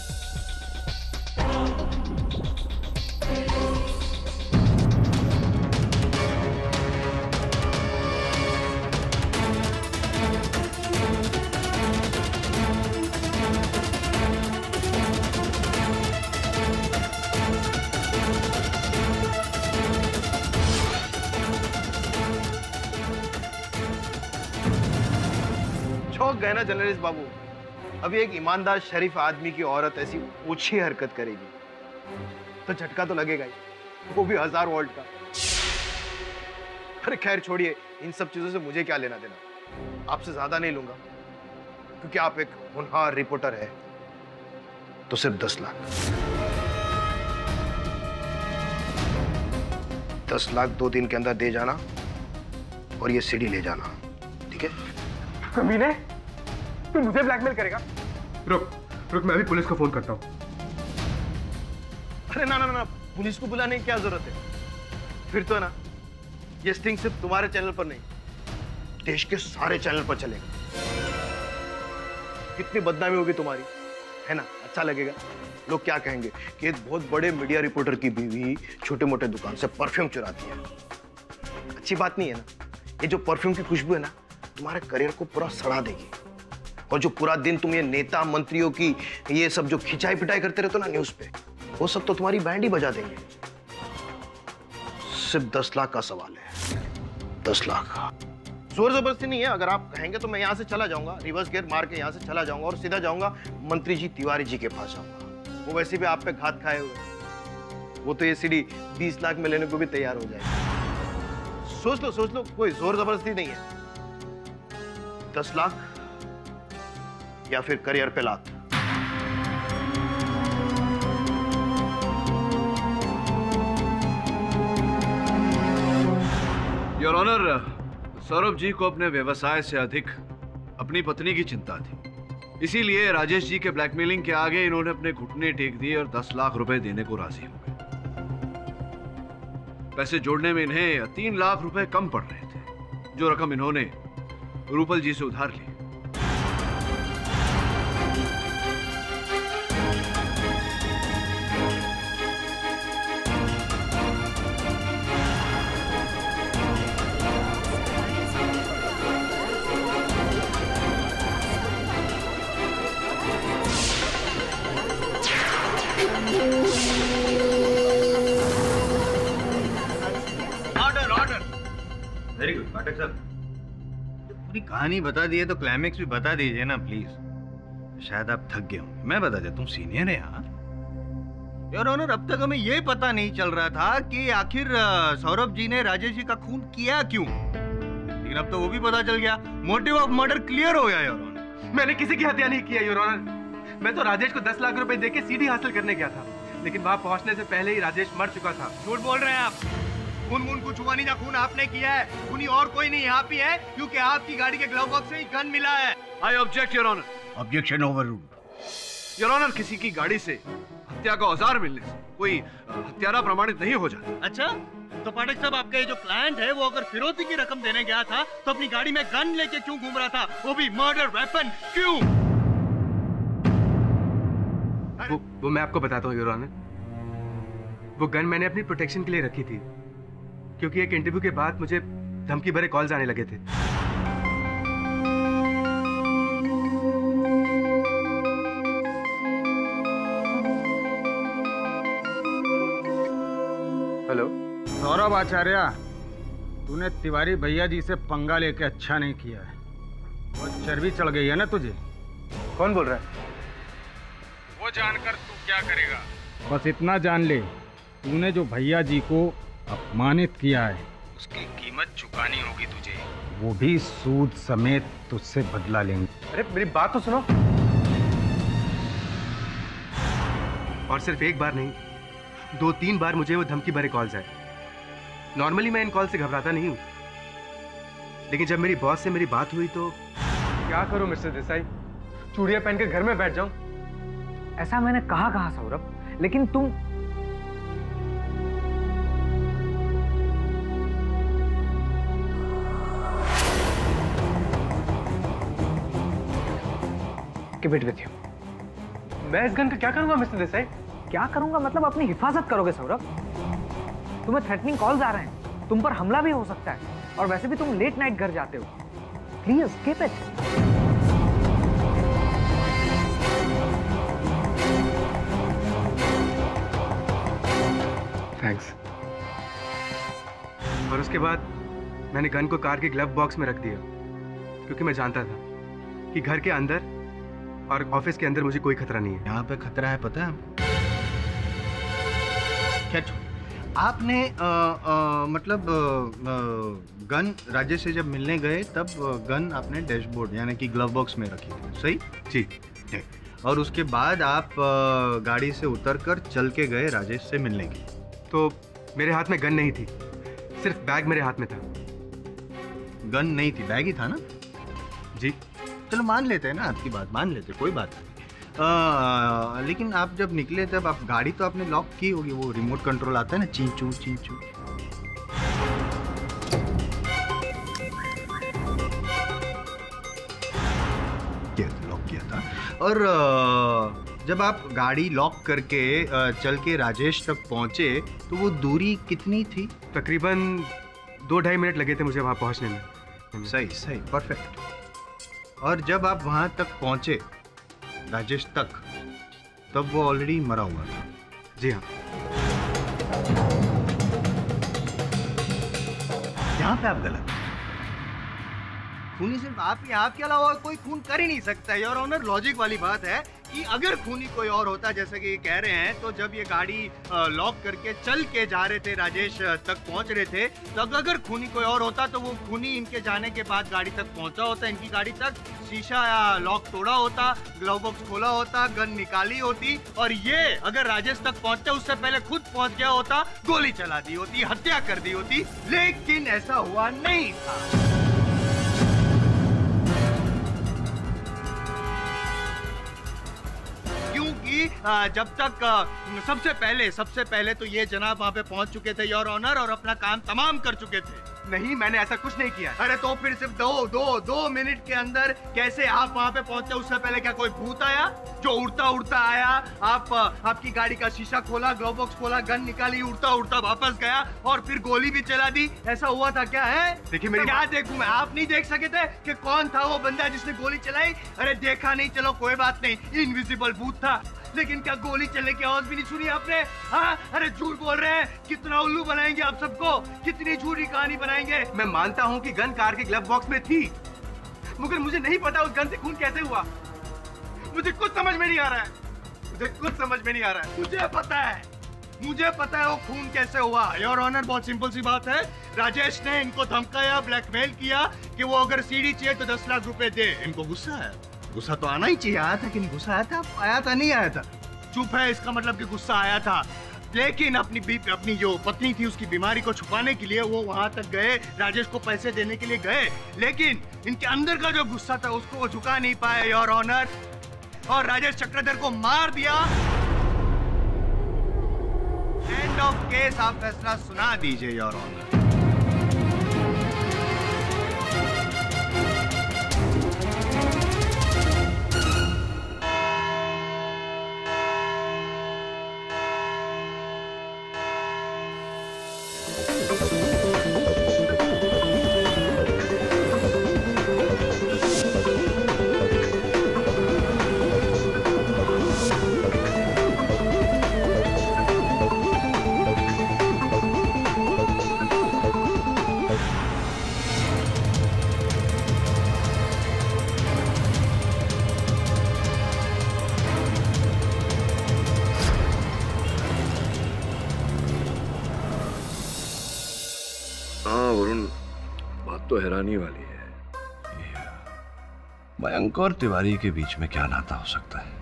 चौंक गए ना जर्नलिस्ट बाबू? अभी एक ईमानदार शरीफ आदमी की औरत ऐसी ऊंची हरकत करेगी तो झटका तो लगेगा ही, वो भी हजार वोल्ट का। अरे खैर छोड़िए, इन सब चीजों से मुझे क्या लेना देना, आपसे ज्यादा नहीं लूंगा, क्योंकि आप एक होनहार रिपोर्टर है। तो सिर्फ दस लाख दस लाख दो दिन के अंदर दे जाना और ये सीडी ले जाना, ठीक है? कमीने, तू मुझे ब्लैकमेल करेगा? रुक रुक, मैं भी पुलिस को फोन करता हूँ। अरे ना ना ना, पुलिस को बुलाने की क्या जरूरत है? फिर तो ना ये स्टिंग सिर्फ तुम्हारे चैनल पर नहीं, देश के सारे चैनल पर चलेगा। कितनी बदनामी होगी तुम्हारी, है ना? अच्छा लगेगा? लोग क्या कहेंगे कि एक बहुत बड़े मीडिया रिपोर्टर की बीवी छोटे मोटे दुकान से परफ्यूम चुराती है। अच्छी बात नहीं है ना? ये जो परफ्यूम की खुशबू है ना, तुम्हारे करियर को पूरा सड़ा देगी। और जो पूरा दिन तुम ये नेता मंत्रियों की ये सब जो खिंचाई पिटाई करते रहते हो ना न्यूज पे, वो सब तो तुम्हारी बैंड ही बजा देंगे। सिर्फ दस लाख का सवाल है, दस लाख। जोर जबरदस्ती नहीं है, अगर आप कहेंगे तो मैं यहाँ से चला जाऊंगा, रिवर्स गियर मार के यहाँ से चला जाऊंगा और सीधा जाऊंगा मंत्री जी तिवारी जी के पास जाऊंगा। वो वैसे भी आप पे घात खाए हुए, वो तो ये सीढ़ी बीस लाख में लेने को भी तैयार हो जाएगी। सोच लो सोच लो, कोई जोर जबरदस्ती नहीं है। दस लाख या फिर करियर पे लात। योर ऑनर, सौरभ जी को अपने व्यवसाय से अधिक अपनी पत्नी की चिंता थी, इसीलिए राजेश जी के ब्लैकमेलिंग के आगे इन्होंने अपने घुटने टेक दिए और दस लाख रुपए देने को राजी हो गए। पैसे जोड़ने में इन्हें तीन लाख रुपए कम पड़ रहे थे, जो रकम इन्होंने रूपल जी से उधार ली। Order order. Very good Pathak साहब, पूरी कहानी बता दी है तो क्लाइमेक्स भी बता दीजिए ना प्लीज। शायद आप थक गए होंगे, मैं बता देता हूँ। सीनियर है यार। योर ऑनर, अब तक हमें ये पता नहीं चल रहा था कि आखिर सौरभ जी ने राजेश जी का खून किया क्यों, लेकिन अब तो वो भी पता चल गया। मोटिव ऑफ मर्डर क्लियर हो गया योर ऑनर। मैंने किसी की हत्या नहीं किया योर ऑनर। मैं तो राजेश को दस लाख रुपए देके सीडी हासिल करने गया था, लेकिन वहां पहुंचने से पहले ही राजेश मर चुका था। झूठ बोल रहे हैं आप। खून वून कुछ हुआ नहीं था, खून आपने किया है। खूनी और कोई नहीं, आप ही है, क्योंकि आपकी गाड़ी के ग्लव बॉक्स से ही गन मिला है। I object your honour. Objection overruled. Your honour, किसी की गाड़ी से हत्या का औजार मिलने से कोई हत्यारा प्रमाणित नहीं हो जाता। अच्छा, तो पाठक साहब, आपका ये जो क्लाइंट है वो अगर फिरौती की रकम देने गया था तो अपनी गाड़ी में गन लेके क्यों घूम रहा था, वो भी मर्डर वेपन क्यों? वो, वो मैं आपको बताता हूँ योर ऑनर। वो गन मैंने अपनी प्रोटेक्शन के लिए रखी थी, क्योंकि एक इंटरव्यू के बाद मुझे धमकी भरे कॉल्स आने लगे थे। हेलो सौरभ आचार्य, तूने तिवारी भैया जी से पंगा लेके अच्छा नहीं किया है, और चर्बी चढ़ गई है ना तुझे। कौन बोल रहा है? वो जानकर तू क्या करेगा? बस इतना जान ले, तूने जो भैया जी को अपमानित किया है उसकी कीमत चुकानी होगी तुझे, वो भी सूद समेत तुझसे बदला लेंगे। अरे मेरी बात तो सुनो। और सिर्फ एक बार नहीं, दो तीन बार मुझे वो धमकी भरे कॉल्स आए। नॉर्मली मैं इन कॉल से घबराता नहीं हूँ, लेकिन जब मेरी बॉस से मेरी बात हुई तो क्या करूं मिस्टर देसाई? चूड़ियां पहन के घर में बैठ जाऊं? ऐसा मैंने कहा कहा सौरभ, लेकिन तुम Keep it with you. मैं इस गन का क्या करूंगा मिस्टर देसाई? क्या करूंगा मतलब अपनी हिफाजत करोगे सौरभ। तुम्हें थ्रेटनिंग कॉल्स आ रहे हैं, तुम पर हमला भी हो सकता है, और वैसे भी तुम लेट नाइट घर जाते हो। Please keep it. थैंक्स। और उसके बाद मैंने गन को कार के ग्लव बॉक्स में रख दिया, क्योंकि मैं जानता था कि घर के अंदर और ऑफिस के अंदर मुझे कोई खतरा नहीं है। यहाँ पे खतरा है, पता है? क्या आपने आ, आ, मतलब आ, आ, गन राजेश से जब मिलने गए तब गन आपने डैशबोर्ड यानी कि ग्लव बॉक्स में रखी थी, सही? जी। और उसके बाद आप आ, गाड़ी से उतरकर चल के गए राजेश से मिलने के लिए। तो मेरे हाथ में गन नहीं थी, सिर्फ बैग मेरे हाथ में था। गन नहीं थी, बैग ही था ना? जी। चलो मान लेते हैं ना, आपकी बात मान लेते, कोई बात नहीं। आ, लेकिन आप जब निकले तब आप गाड़ी तो आपने लॉक की होगी, वो रिमोट कंट्रोल आता है ना, चींचू चींचू। किया था, लॉक किया था। और जब आप गाड़ी लॉक करके चल के राजेश तक पहुंचे तो वो दूरी कितनी थी? तकरीबन दो ढाई मिनट लगे थे मुझे वहां पहुंचने में। सही सही, परफेक्ट। और जब आप वहां तक पहुंचे, राजेश तक, तब वो ऑलरेडी मरा हुआ था। जी हाँ। यहाँ पे आप गलत, खूनी सिर्फ आप ही, आपके अलावा कोई खून कर ही नहीं सकता है। योर ऑनर, लॉजिक वाली बात है कि अगर खूनी कोई और होता, जैसे कि कह रहे हैं, तो जब ये गाड़ी लॉक करके चल के जा रहे थे, राजेश तक पहुंच रहे थे, तो अगर खूनी कोई और होता तो वो खूनी इनके जाने के बाद गाड़ी तक पहुंचा होता, इनकी गाड़ी तक, शीशा या लॉक तोड़ा होता, ग्लव बॉक्स खोला होता, गन निकाली होती, और ये अगर राजेश तक पहुंचते उससे पहले खुद पहुंच गया होता, गोली चला दी होती, हत्या कर दी होती। लेकिन ऐसा हुआ नहीं था। क्योंकि जब तक सबसे पहले सबसे पहले तो ये जनाब वहां पे पहुंच चुके थे योर ऑनर, और अपना काम तमाम कर चुके थे। नहीं, मैंने ऐसा कुछ नहीं किया। अरे तो फिर सिर्फ दो दो दो मिनट के अंदर कैसे आप वहां पे पहुंचे? उससे पहले क्या कोई भूत आया जो उड़ता उड़ता आया, आप आपकी गाड़ी का शीशा खोला, ग्लव बॉक्स खोला, गन निकाली, उड़ता उड़ता वापस गया और फिर गोली भी चला दी? ऐसा हुआ था क्या? है देखिए मेरी क्या देखूं मैं? आप नहीं देख सके थे कि कौन था वो बंदा जिसने गोली चलाई? अरे देखा नहीं, चलो कोई बात नहीं, इनविजिबल भूत था, लेकिन क्या गोली चलने की आवाज भी नहीं सुनी आपने? हाँ, अरे झूठ बोल रहे हैं, कितना उल्लू बनाएंगे आप सबको, कितनी झूठी कहानी बनाएंगे। मैं मानता हूँ कि गन कार के ग्लव बॉक्स में थी, मगर मुझे नहीं पता उस गन से खून कैसे हुआ। मुझे कुछ समझ में नहीं आ रहा है, मुझे कुछ समझ में नहीं आ रहा है। मुझे पता है, मुझे पता है वो खून कैसे हुआ। योर ऑनर, बहुत सिंपल सी बात है, राजेश ने इनको धमकाया, ब्लैकमेल किया कि वो अगर सीडी चाहिए तो दस लाख रुपए दे। इनको गुस्सा है, गुस्सा तो आना ही चाहिए, आया था कि नहीं? गुस्सा आया था? आया था नहीं आया था? चुप है, इसका मतलब कि गुस्सा आया था। लेकिन अपनी अपनी जो पत्नी थी उसकी बीमारी को छुपाने के लिए वो वहां तक गए, राजेश को पैसे देने के लिए गए, लेकिन इनके अंदर का जो गुस्सा था उसको वो झुका नहीं पाए योर ऑनर, और राजेश चक्रधर को मार दिया। End of case. आप फैसला सुना दीजिए योर ऑनर। तो हैरानी वाली है, मयंक और तिवारी के बीच में क्या नाता हो सकता है?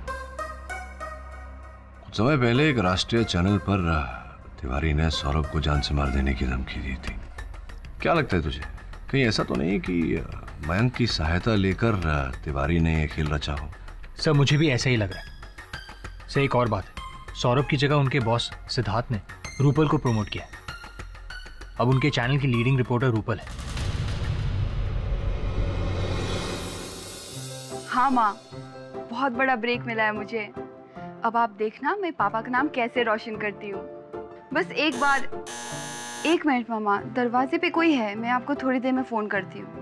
कुछ समय पहले एक राष्ट्रीय चैनल पर तिवारी ने सौरभ को जान से मार देने की धमकी दी थी। क्या लगता है तुझे, कहीं ऐसा तो नहीं कि मयंक की सहायता लेकर तिवारी ने यह खेल रचा हो? सर, मुझे भी ऐसा ही लग रहा है। सर, एक और बात है, सौरभ की जगह उनके बॉस सिद्धार्थ ने रूपल को प्रमोट किया। अब उनके चैनल की लीडिंग रिपोर्टर रूपल है। हाँ माँ, बहुत बड़ा ब्रेक मिला है मुझे। अब आप देखना मैं पापा का नाम कैसे रोशन करती हूँ। बस एक बार, एक मिनट मामा, दरवाजे पे कोई है, मैं आपको थोड़ी देर में फोन करती हूँ।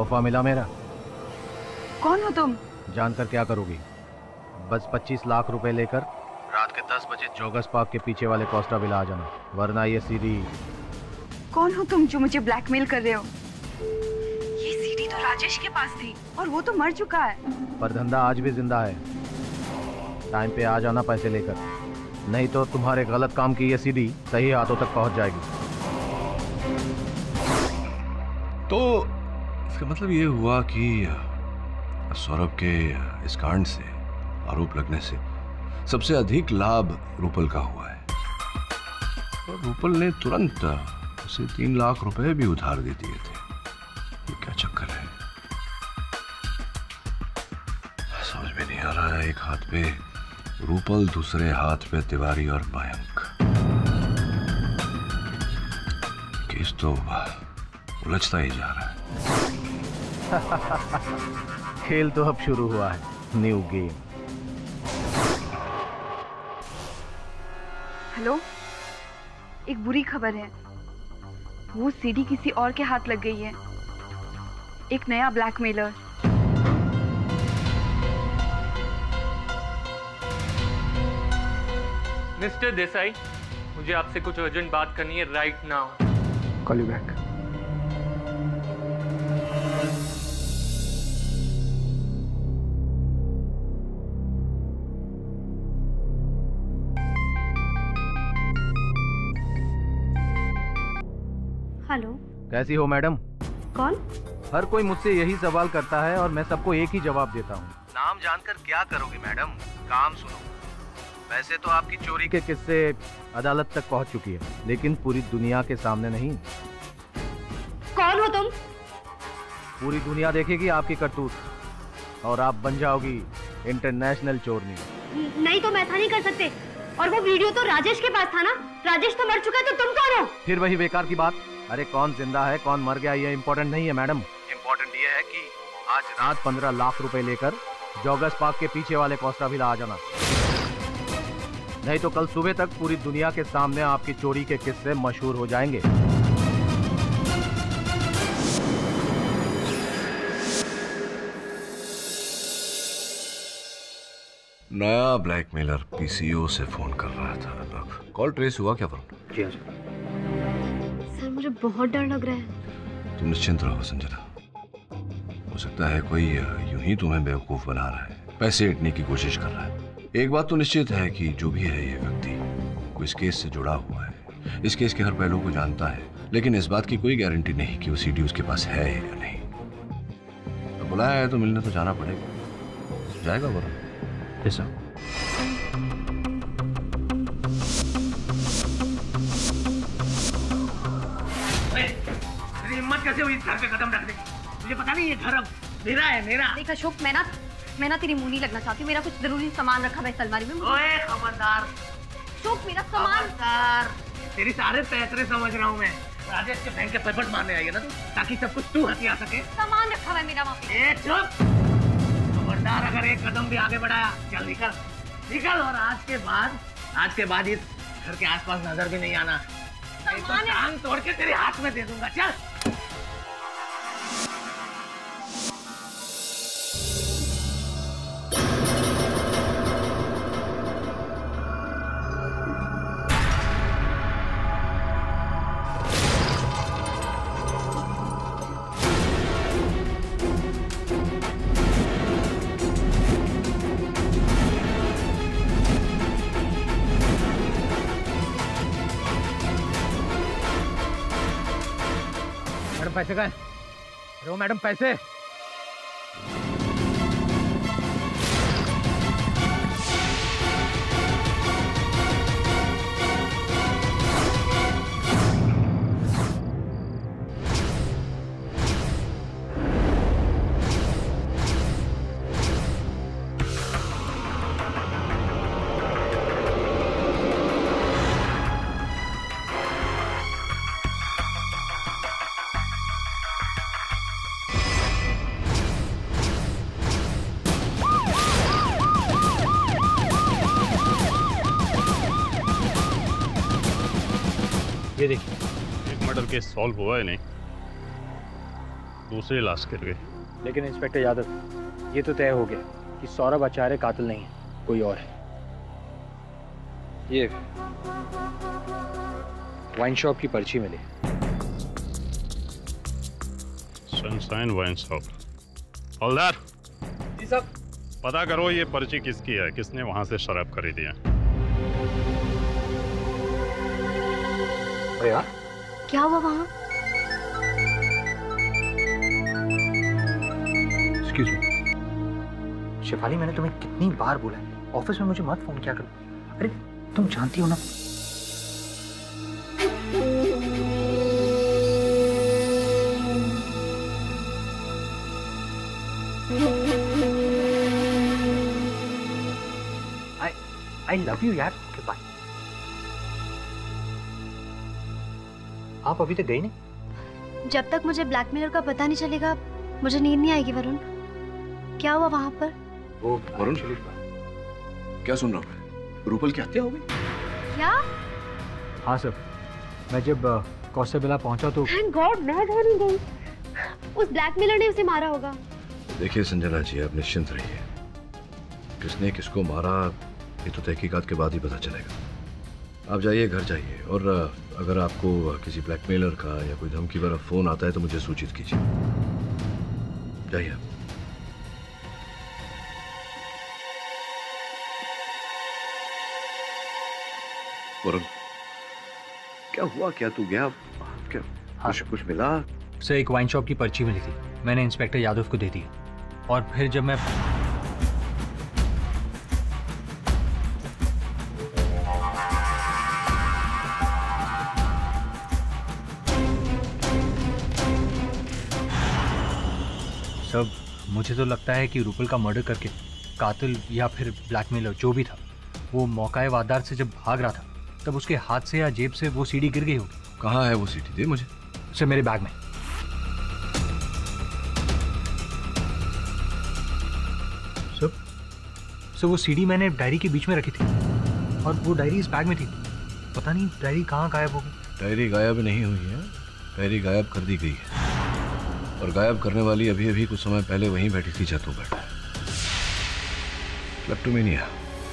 मुनाफा मिला मेरा। कौन हो तुम? जानकर क्या करोगी? बस पच्चीस लाख रुपए लेकर रात के दस बजे जोगस पार्क के पीछे वाले कोस्टा विला आ जाना, वरना ये सीडी। कौन हो तुम जो मुझे ब्लैकमेल कर रहे हो? ये सीडी तो राजेश के पास थी और वो तो मर चुका है। पर धंधा आज भी जिंदा है। टाइम पे आ जाना पैसे लेकर, नहीं तो तुम्हारे गलत काम की ये सीडी सही हाथों तक पहुंच जाएगी। तो इसका मतलब ये हुआ कि सौरभ के इस कांड से, आरोप लगने से सबसे अधिक लाभ रूपल का हुआ है और रूपल ने तुरंत उसे तीन लाख रुपए भी उधार दे दिए थे। ये क्या चक्कर है, समझ में नहीं आ रहा है। एक हाथ पे रूपल, दूसरे हाथ पे तिवारी और मयंक। केस तो उलझता ही जा रहा है। खेल तो अब शुरू हुआ है, न्यू गेम। हेलो, एक बुरी खबर है। वो सीडी किसी और के हाथ लग गई है। एक नया ब्लैकमेलर। मिस्टर देसाई, मुझे आपसे कुछ अर्जेंट बात करनी है right now. Call you back. Hello, कैसी हो मैडम? कौन? हर कोई मुझसे यही सवाल करता है और मैं सबको एक ही जवाब देता हूँ। नाम जानकर क्या करोगे मैडम? काम सुनो। वैसे तो आपकी चोरी के किस्से अदालत तक पहुँच चुकी है, लेकिन पूरी दुनिया के सामने नहीं। कौन हो तुम? पूरी दुनिया देखेगी आपकी करतूत और आप बन जाओगी इंटरनेशनल चोरनी। नहीं, तुम ऐसा नहीं कर सकते। और वो वीडियो तो राजेश के पास था ना? राजेश तो मर चुका है, तो तुम कौन हो? फिर वही बेकार की बात। अरे कौन जिंदा है कौन मर गया ये इम्पोर्टेंट नहीं है मैडम। इम्पोर्टेंट ये है कि आज रात पंद्रह लाख रुपए लेकर जोगस पार्क के पीछे वाले कोस्टा विला आ जाना, नहीं तो कल सुबह तक पूरी दुनिया के सामने आपकी चोरी के किस्से मशहूर हो जाएंगे। नया ब्लैकमेलर पीसीओ से फोन कर रहा था। कॉल ट्रेस हुआ क्या वरुण? जी हाँ सर, मुझे बहुत डर लग रहा है। तुम निश्चिंत रहो संजना, हो सकता है कोई यूं ही तुम्हें बेवकूफ बना रहा है, पैसे ऐंठने की कोशिश कर रहा है। एक बात तो निश्चित है कि जो भी है ये व्यक्ति कोई इस केस से जुड़ा हुआ है, इस केस के हर पहलू को जानता है, लेकिन इस बात की कोई गारंटी नहीं कि वो सीडी उसके पास है या नहीं। तो बुलाया है तो मिलने तो जाना पड़ेगा। जाएगा वरुण? Yes sir. हिम्मत कैसे हुई इस घर पे कदम रखने की? मुझे पता नहीं ये घर अब मेरा है, मेरा। देख अशोक, मैं ना मैं ना तेरी मुंह नहीं लगना चाहती। मेरा कुछ जरूरी सामान रखा है इस अलमारी में। ओए खबरदार अशोक, मेरा सामान। खबरदार, तेरी सारे पैतरे समझ रहा हूँ मैं। राजेश के बैंक के पेपर्स मारने आई है ना तू, ताकि सब कुछ तू हथिया सके। सामान रखा है मेरा वहाँ पे। ए चुप, खबरदार अगर एक कदम भी आगे बढ़ाया, चल निकल निकल। और आज के बाद आज के बाद इस घर के आसपास नजर भी नहीं आना, नहीं तो टांग तोड़ के तेरे हाथ में दे दूंगा। चल। पैसे का? अरे वो मैडम पैसे। ये देखिए, एक मर्डर केस सॉल्व हुआ है नहीं? दूसरी लाश गिर गई। लेकिन इंस्पेक्टर यादव, ये तो तय हो गया कि सौरभ आचार्य कातिल नहीं है, कोई और है। ये वाइन शॉप की पर्ची मिली। Sunshine wine shop. हवलदार जी साहब। पता करो ये पर्ची किसकी है, किसने वहां से शराब खरीदी है। अरे यार, क्या हुआ वहाँ? एक्सक्यूज मी शेफाली, मैंने तुम्हें कितनी बार बोला है ऑफिस में मुझे मत फोन किया करो। अरे तुम जानती हो ना। आई आई लव यू यार। Okay bye. आप अभी तक गई नहीं? जब तक मुझे ब्लैकमेलर का पता नहीं चलेगा मुझे नींद नहीं आएगी। वरुण, क्या हुआ वहाँ पर? वो वरुण, क्या सुन रहा हूँ? रूपल की हत्या हो गई? क्या? हाँ सर, मैं जब कौशबिला पहुंचा तो थैंक गॉड मैं घर नहीं गई। उस ब्लैकमेलर ने उसे मारा होगा। देखिए संजना जी, आप निश्चिंत रहिए। किसने किसको मारा ये तो तहकीकात के बाद ही पता चलेगा। आप जाइए, घर जाइए, और अगर आपको किसी ब्लैकमेलर का या कोई धमकी भरा फोन आता है तो मुझे सूचित कीजिए। जाइए। वरुण, क्या हुआ? क्या तू गया? क्या हाँ, कुछ कुछ मिला? सर एक वाइन शॉप की पर्ची मिली थी, मैंने इंस्पेक्टर यादव को दे दी। और फिर जब मैं सब मुझे तो लगता है कि रूपल का मर्डर करके कातिल या फिर ब्लैकमेलर जो भी था वो मौका वारदात से जब भाग रहा था तब उसके हाथ से या जेब से वो सीडी गिर गई होगी। कहाँ है वो सीडी? दे मुझे। सर मेरे बैग में। सब सर वो सीडी मैंने डायरी के बीच में रखी थी और वो डायरी इस बैग में थी। पता नहीं डायरी कहाँ गायब हो गई। डायरी गायब नहीं हुई है, डायरी गायब कर दी गई है, और गायब करने वाली अभी अभी कुछ समय पहले वहीं बैठी थी जहाँ तू बैठा है। क्लेप्टोमेनिया।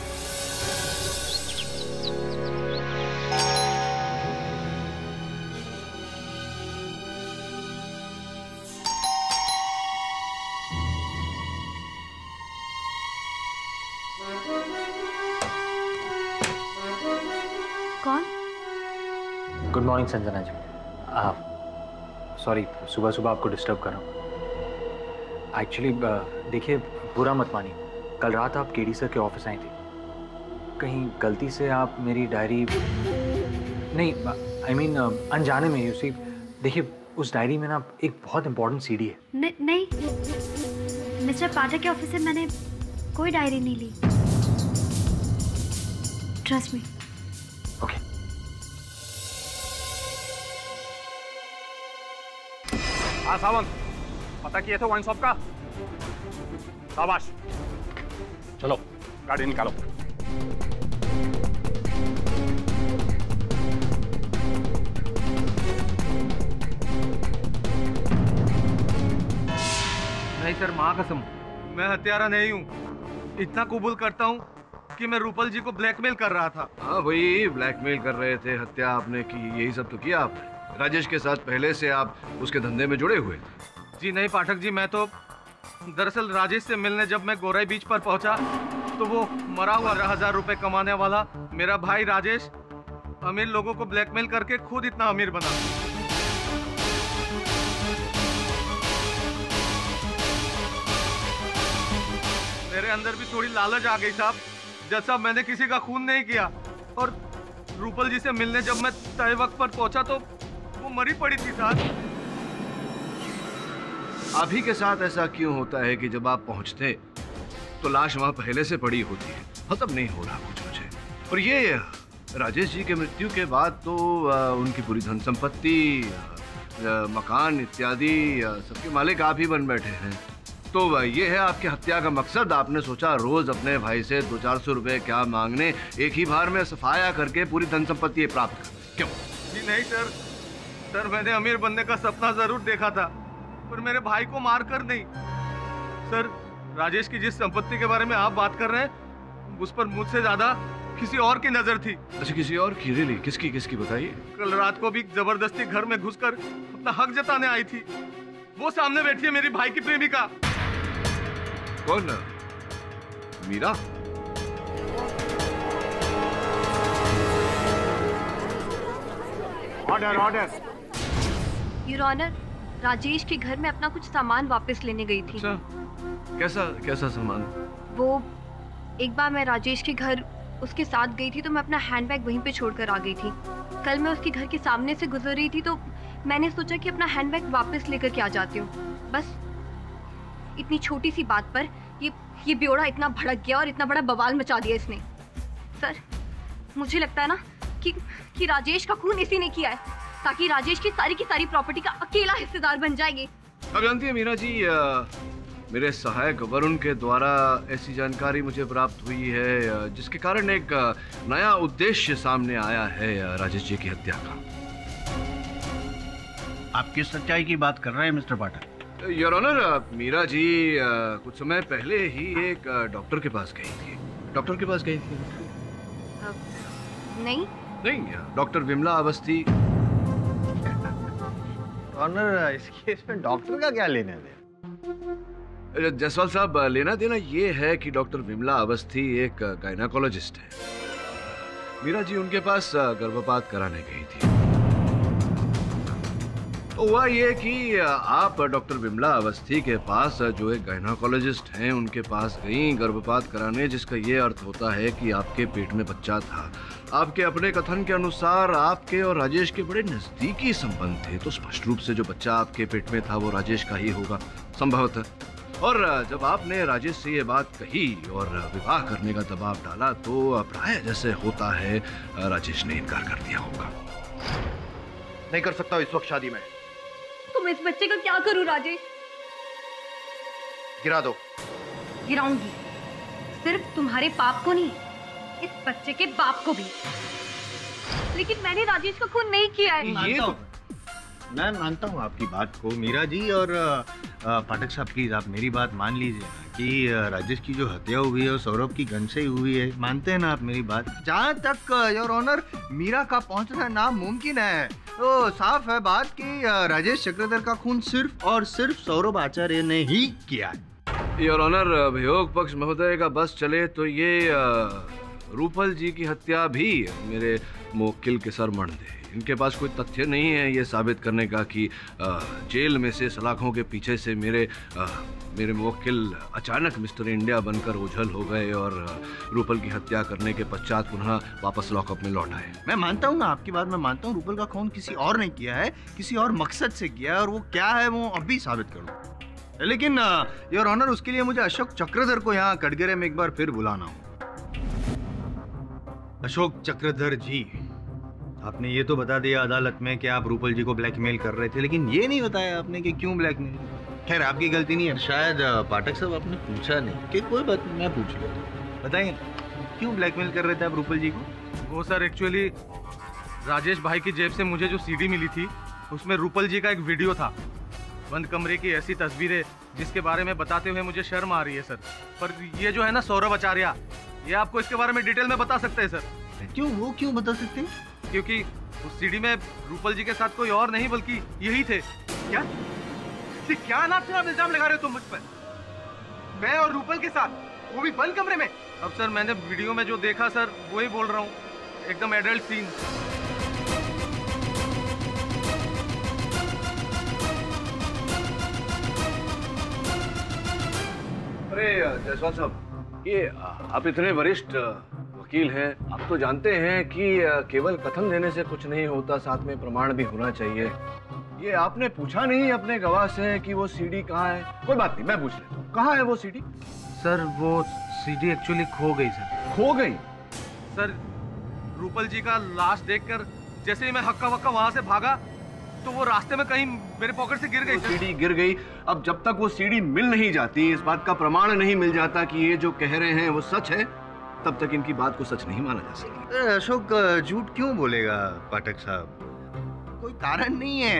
कौन? Good morning Sanjana ji. आप सॉरी सुबह सुबह आपको डिस्टर्ब कर रहा हूँ। एक्चुअली देखिए बुरा मत मानिए, कल रात आप केडी सर के ऑफिस आई थी, कहीं गलती से आप मेरी डायरी नहीं आई मीन अनजाने में, उसी देखिए उस डायरी में ना एक बहुत इंपॉर्टेंट सीडी है। न, नहीं मिस्टर पाठक के ऑफिस से मैंने कोई डायरी नहीं ली। Trust me. ओके। हाँ सावंत, पता किए थे वाइन शॉप का? शाबाश, चलो गाड़ी निकालो। नहीं सर, माँ कसम मैं हत्यारा नहीं हूँ। इतना कबूल करता हूँ कि मैं रूपल जी को ब्लैकमेल कर रहा था। हाँ भाई, ब्लैकमेल कर रहे थे, हत्या आपने की, यही सब तो किया आपने। राजेश के साथ पहले से आप उसके धंधे में जुड़े हुए थे। जी नहीं पाठक जी, मैं तो दरअसल राजेश से मिलने जब मैं गोराई बीच पर पहुंचा तो वो मरा हुआ हजार रुपए कमाने वाला मेरा भाई राजेश अमीर लोगों को ब्लैकमेल करके खुद इतना अमीर बना। मेरे अंदर भी थोड़ी लालच आ गई साहब। जैसा मैंने किसी का खून नहीं किया, और रूपल जी से मिलने जब मैं तय वक्त पर पहुंचा तो वो मरी पड़ी थी साहब। आप ही के साथ ऐसा क्यों होता है कि जब आप पहुंचते तो लाश वहां पहले से पड़ी होती है? खत्म नहीं हो रहा कुछ मुझे। और ये राजेश जी के मृत्यु के बाद तो आ, उनकी पूरी धन संपत्ति, मकान इत्यादि सबके मालिक आप ही बन बैठे हैं। तो ये है आपकी हत्या का मकसद? आपने सोचा रोज अपने भाई से दो चार सौ रुपए क्या मांगने, एक ही बार में सफाया करके पूरी धन संपत्ति प्राप्त कर? क्यों? जी नहीं सर, सर मैंने अमीर बनने का सपना जरूर देखा था, पर मेरे भाई को मार कर नहीं। सर, राजेश की जिस संपत्ति के बारे में आप बात कर रहे हैं उस पर मुझसे ज्यादा किसी और की नजर थी। अच्छा, किसी और की? रियली? किसकी किसकी बताइए। कल रात को भी जबरदस्ती घर में घुसकर अपना हक जताने आई थी। वो सामने बैठी है मेरी भाई की प्रेमिका। कौन? Meera? Order order your honour, Rajesh के घर में अपना कुछ सामान वापस लेने गई थी। अच्छा, कैसा कैसा सामान? वो एक बार मैं राजेश के घर उसके साथ गई थी तो मैं अपना हैंडबैग वहीं पे छोड़कर आ गई थी। कल मैं उसके घर के सामने से गुजर रही थी तो मैंने सोचा कि अपना हैंडबैग वापस लेकर के आ जाती हूँ। बस इतनी छोटी सी बात पर ये ये बेवड़ा इतना भड़क गया और इतना बड़ा बवाल मचा दिया इसने। सर, मुझे लगता है ना कि कि राजेश का खून इसी ने किया है ताकि राजेश की सारी की सारी प्रॉपर्टी का अकेला हिस्सेदार बन जाएगी। अब जानती है मीरा जी, आ, मेरे सहायक वरुण के द्वारा ऐसी जानकारी मुझे प्राप्त हुई है जिसके कारण एक नया उद्देश्य सामने आया है राजेश जी की हत्या का। आप किस सच्चाई की बात कर रहे हैं mister Pathak? Your honour, Meera ji कुछ समय पहले ही एक डॉक्टर के पास गई थी। डॉक्टर के पास गई थी? नहीं नहीं, डॉक्टर विमला अवस्थी। ऑनर, इस केस में डॉक्टर का क्या लेना देना? जायसवाल साहब, लेना देना ये है कि डॉक्टर विमला अवस्थी एक गायनाकोलॉजिस्ट है। मीरा जी उनके पास गर्भपात कराने गई थी। तो हुआ ये कि आप डॉक्टर विमला अवस्थी के पास जो एक गायनाकोलॉजिस्ट हैं उनके पास गई गर्भपात कराने, जिसका ये अर्थ होता है कि आपके पेट में बच्चा था। आपके अपने कथन के अनुसार आपके और राजेश के बड़े नजदीकी संबंध थे, तो स्पष्ट रूप से जो बच्चा आपके पेट में था वो राजेश का ही होगा संभवतः। और जब आपने राजेश से ये बात कही और विवाह करने का दबाव डाला तो प्राय जैसे होता है राजेश ने इनकार कर दिया होगा। नहीं कर सकता इस वक्त शादी में। तो मैं इस बच्चे का क्या करूं राजेश? गिरा दो। गिराऊंगी, सिर्फ तुम्हारे पाप को नहीं, इस बच्चे के बाप को भी। लेकिन मैंने राजेश का खून नहीं किया है। ये तो मैं मानता हूँ आपकी बात को मीरा जी, और पाठक साहब प्लीज आप मेरी बात मान लीजिए कि राजेश की जो हत्या हुई है वो सौरभ की गन से ही हुई है। मानते हैं ना आप मेरी बात? जहाँ तक योर ऑनर मीरा का पहुँचना नामुमकिन है, तो साफ है बात कि राजेश चक्रधर का खून सिर्फ और सिर्फ सौरभ आचार्य ने ही किया है। योर ऑनर, अभियोग पक्ष महोदय का बस चले तो ये रूपल जी की हत्या भी मेरे मुवक्किल के सर मण दे। इनके पास कोई तथ्य नहीं है ये साबित करने का कि जेल में से सलाखों के पीछे से मेरे आ, मेरे मुवक्किल अचानक मिस्टर इंडिया बनकर ओझल हो गए और रूपल की हत्या करने के पश्चात पुनः वापस लॉकअप में लौट आए। मैं मानता हूँ ना आपकी बात, मैं मानता हूँ रूपल का खून किसी और ने किया है, किसी और मकसद से किया है, और वो क्या है वो अभी साबित करूँ। लेकिन योर ऑनर, उसके लिए मुझे अशोक चक्रधर को यहाँ कटघरे में एक बार फिर बुलाना हो। अशोक चक्रधर जी, आपने ये तो बता दिया अदालत में कि आप रूपल जी को ब्लैकमेल कर रहे थे, लेकिन ये नहीं बताया आपने कि क्यों ब्लैकमेल। खैर आपकी गलती नहीं है, शायद पाठक साहब आपने पूछा नहीं कि कोई बात नहीं, मैं पूछ लेता हूँ। बताइए क्यों ब्लैकमेल कर रहे थे आप रूपल जी को? वो सर एक्चुअली राजेश भाई की जेब से मुझे जो सीडी मिली थी उसमें रूपल जी का एक वीडियो था। बंद कमरे की ऐसी तस्वीरें जिसके बारे में बताते हुए मुझे शर्म आ रही है सर। पर ये जो है ना सौरभ आचार्य, ये आपको इसके बारे में डिटेल में बता सकते हैं सर। क्यों? वो क्यों बता सकते हैं? क्योंकि उस सीडी में रूपल जी के साथ कोई और नहीं बल्कि यही थे। क्या क्या नाम से आप इल्जाम लगा रहे हो तुम मुझ पर? मैं और रूपल के साथ, वो भी बंद कमरे में? अब सर मैंने वीडियो में जो देखा सर वही बोल रहा हूँ, एकदम एडल्ट सीन। अरे जायसवाल साहब, ये आप इतने वरिष्ठ वकील हैं, आप तो जानते हैं कि केवल कथन देने से कुछ नहीं होता, साथ में प्रमाण भी होना चाहिए। ये आपने पूछा नहीं अपने गवाह से कि वो सीडी कहाँ है? कोई बात नहीं, मैं पूछ लेता हूँ, कहाँ है वो सीडी? सर वो सीडी एक्चुअली खो गई सर। खो गई? सर रूपल जी का लाश देखकर जैसे ही मैं हक्का वक्का वहां से भागा तो वो रास्ते में कहीं मेरे पॉकेट से गिर गई। सीडी गिर गई। अब जब तक वो सीडी मिल नहीं जाती, इस बात का प्रमाण नहीं मिल जाता कि ये जो कह रहे हैं वो सच है, तब तक इनकी बात को सच नहीं माना जा सकता। अशोक झूठ क्यों बोलेगा पाठक साहब? कोई कारण नहीं है।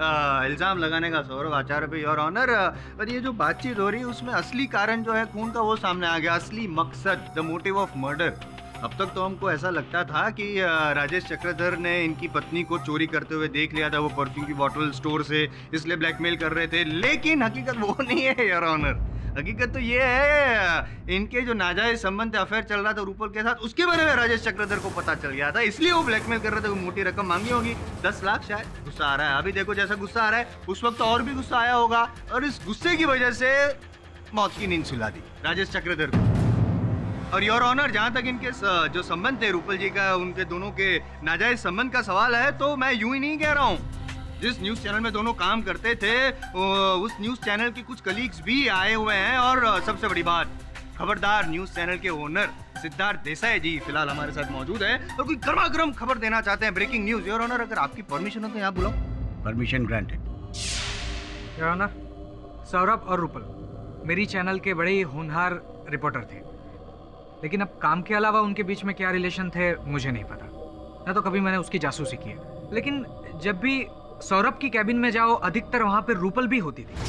आ, इल्जाम लगाने का सौरभ आचार्य पे योर ऑनर। पर ये जो बातचीत हो रही है उसमें असली कारण जो है खून का वो सामने आ गया, असली मकसद, द मोटिव ऑफ मर्डर। अब तक तो हमको ऐसा लगता था कि राजेश चक्रधर ने इनकी पत्नी को चोरी करते हुए देख लिया था वो परफ्यूम की बोतल स्टोर से, इसलिए ब्लैकमेल कर रहे थे, लेकिन हकीकत वो नहीं है योर ऑनर। हकीकत तो ये है इनके जो नाजायज संबंध अफेयर चल रहा था रूपल के साथ, उसके बारे में राजेश चक्रधर को पता चल गया था, इसलिए वो ब्लैकमेल कर रहे थे। मोटी रकम मांगी होगी, दस लाख शायद। गुस्सा आ रहा है अभी, देखो जैसा गुस्सा आ रहा है, उस वक्त और भी गुस्सा आया होगा और इस गुस्से की वजह से मौत की नींद सुला दी राजेश चक्रधर को। और योर ऑनर, जहाँ तक इनके जो संबंध थे रूपल जी का, उनके दोनों के नाजायज संबंध का सवाल है, तो मैं यूं ही नहीं कह रहा हूँ। जिस न्यूज चैनल में दोनों काम करते थे उस न्यूज चैनल के कुछ कलीग्स भी आए हुए हैं, और सबसे बड़ी बात, खबरदार न्यूज चैनल के ओनर सिद्धार्थ देसाई जी फिलहाल हमारे साथ मौजूद है और कोई गर्मा गर्म खबर देना चाहते हैं, ब्रेकिंग न्यूज। योर ऑनर, अगर आपकी परमिशन हो तो यहाँ बुलाओ। Permission granted. Your honour, Saurabh और रूपल मेरी चैनल के बड़े ही होनहार रिपोर्टर थे, लेकिन अब काम के अलावा उनके बीच में क्या रिलेशन थे मुझे नहीं पता, ना तो कभी मैंने उसकी जासूसी की है। लेकिन जब भी सौरभ की कैबिन में जाओ, अधिकतर वहाँ पर रूपल भी होती थी।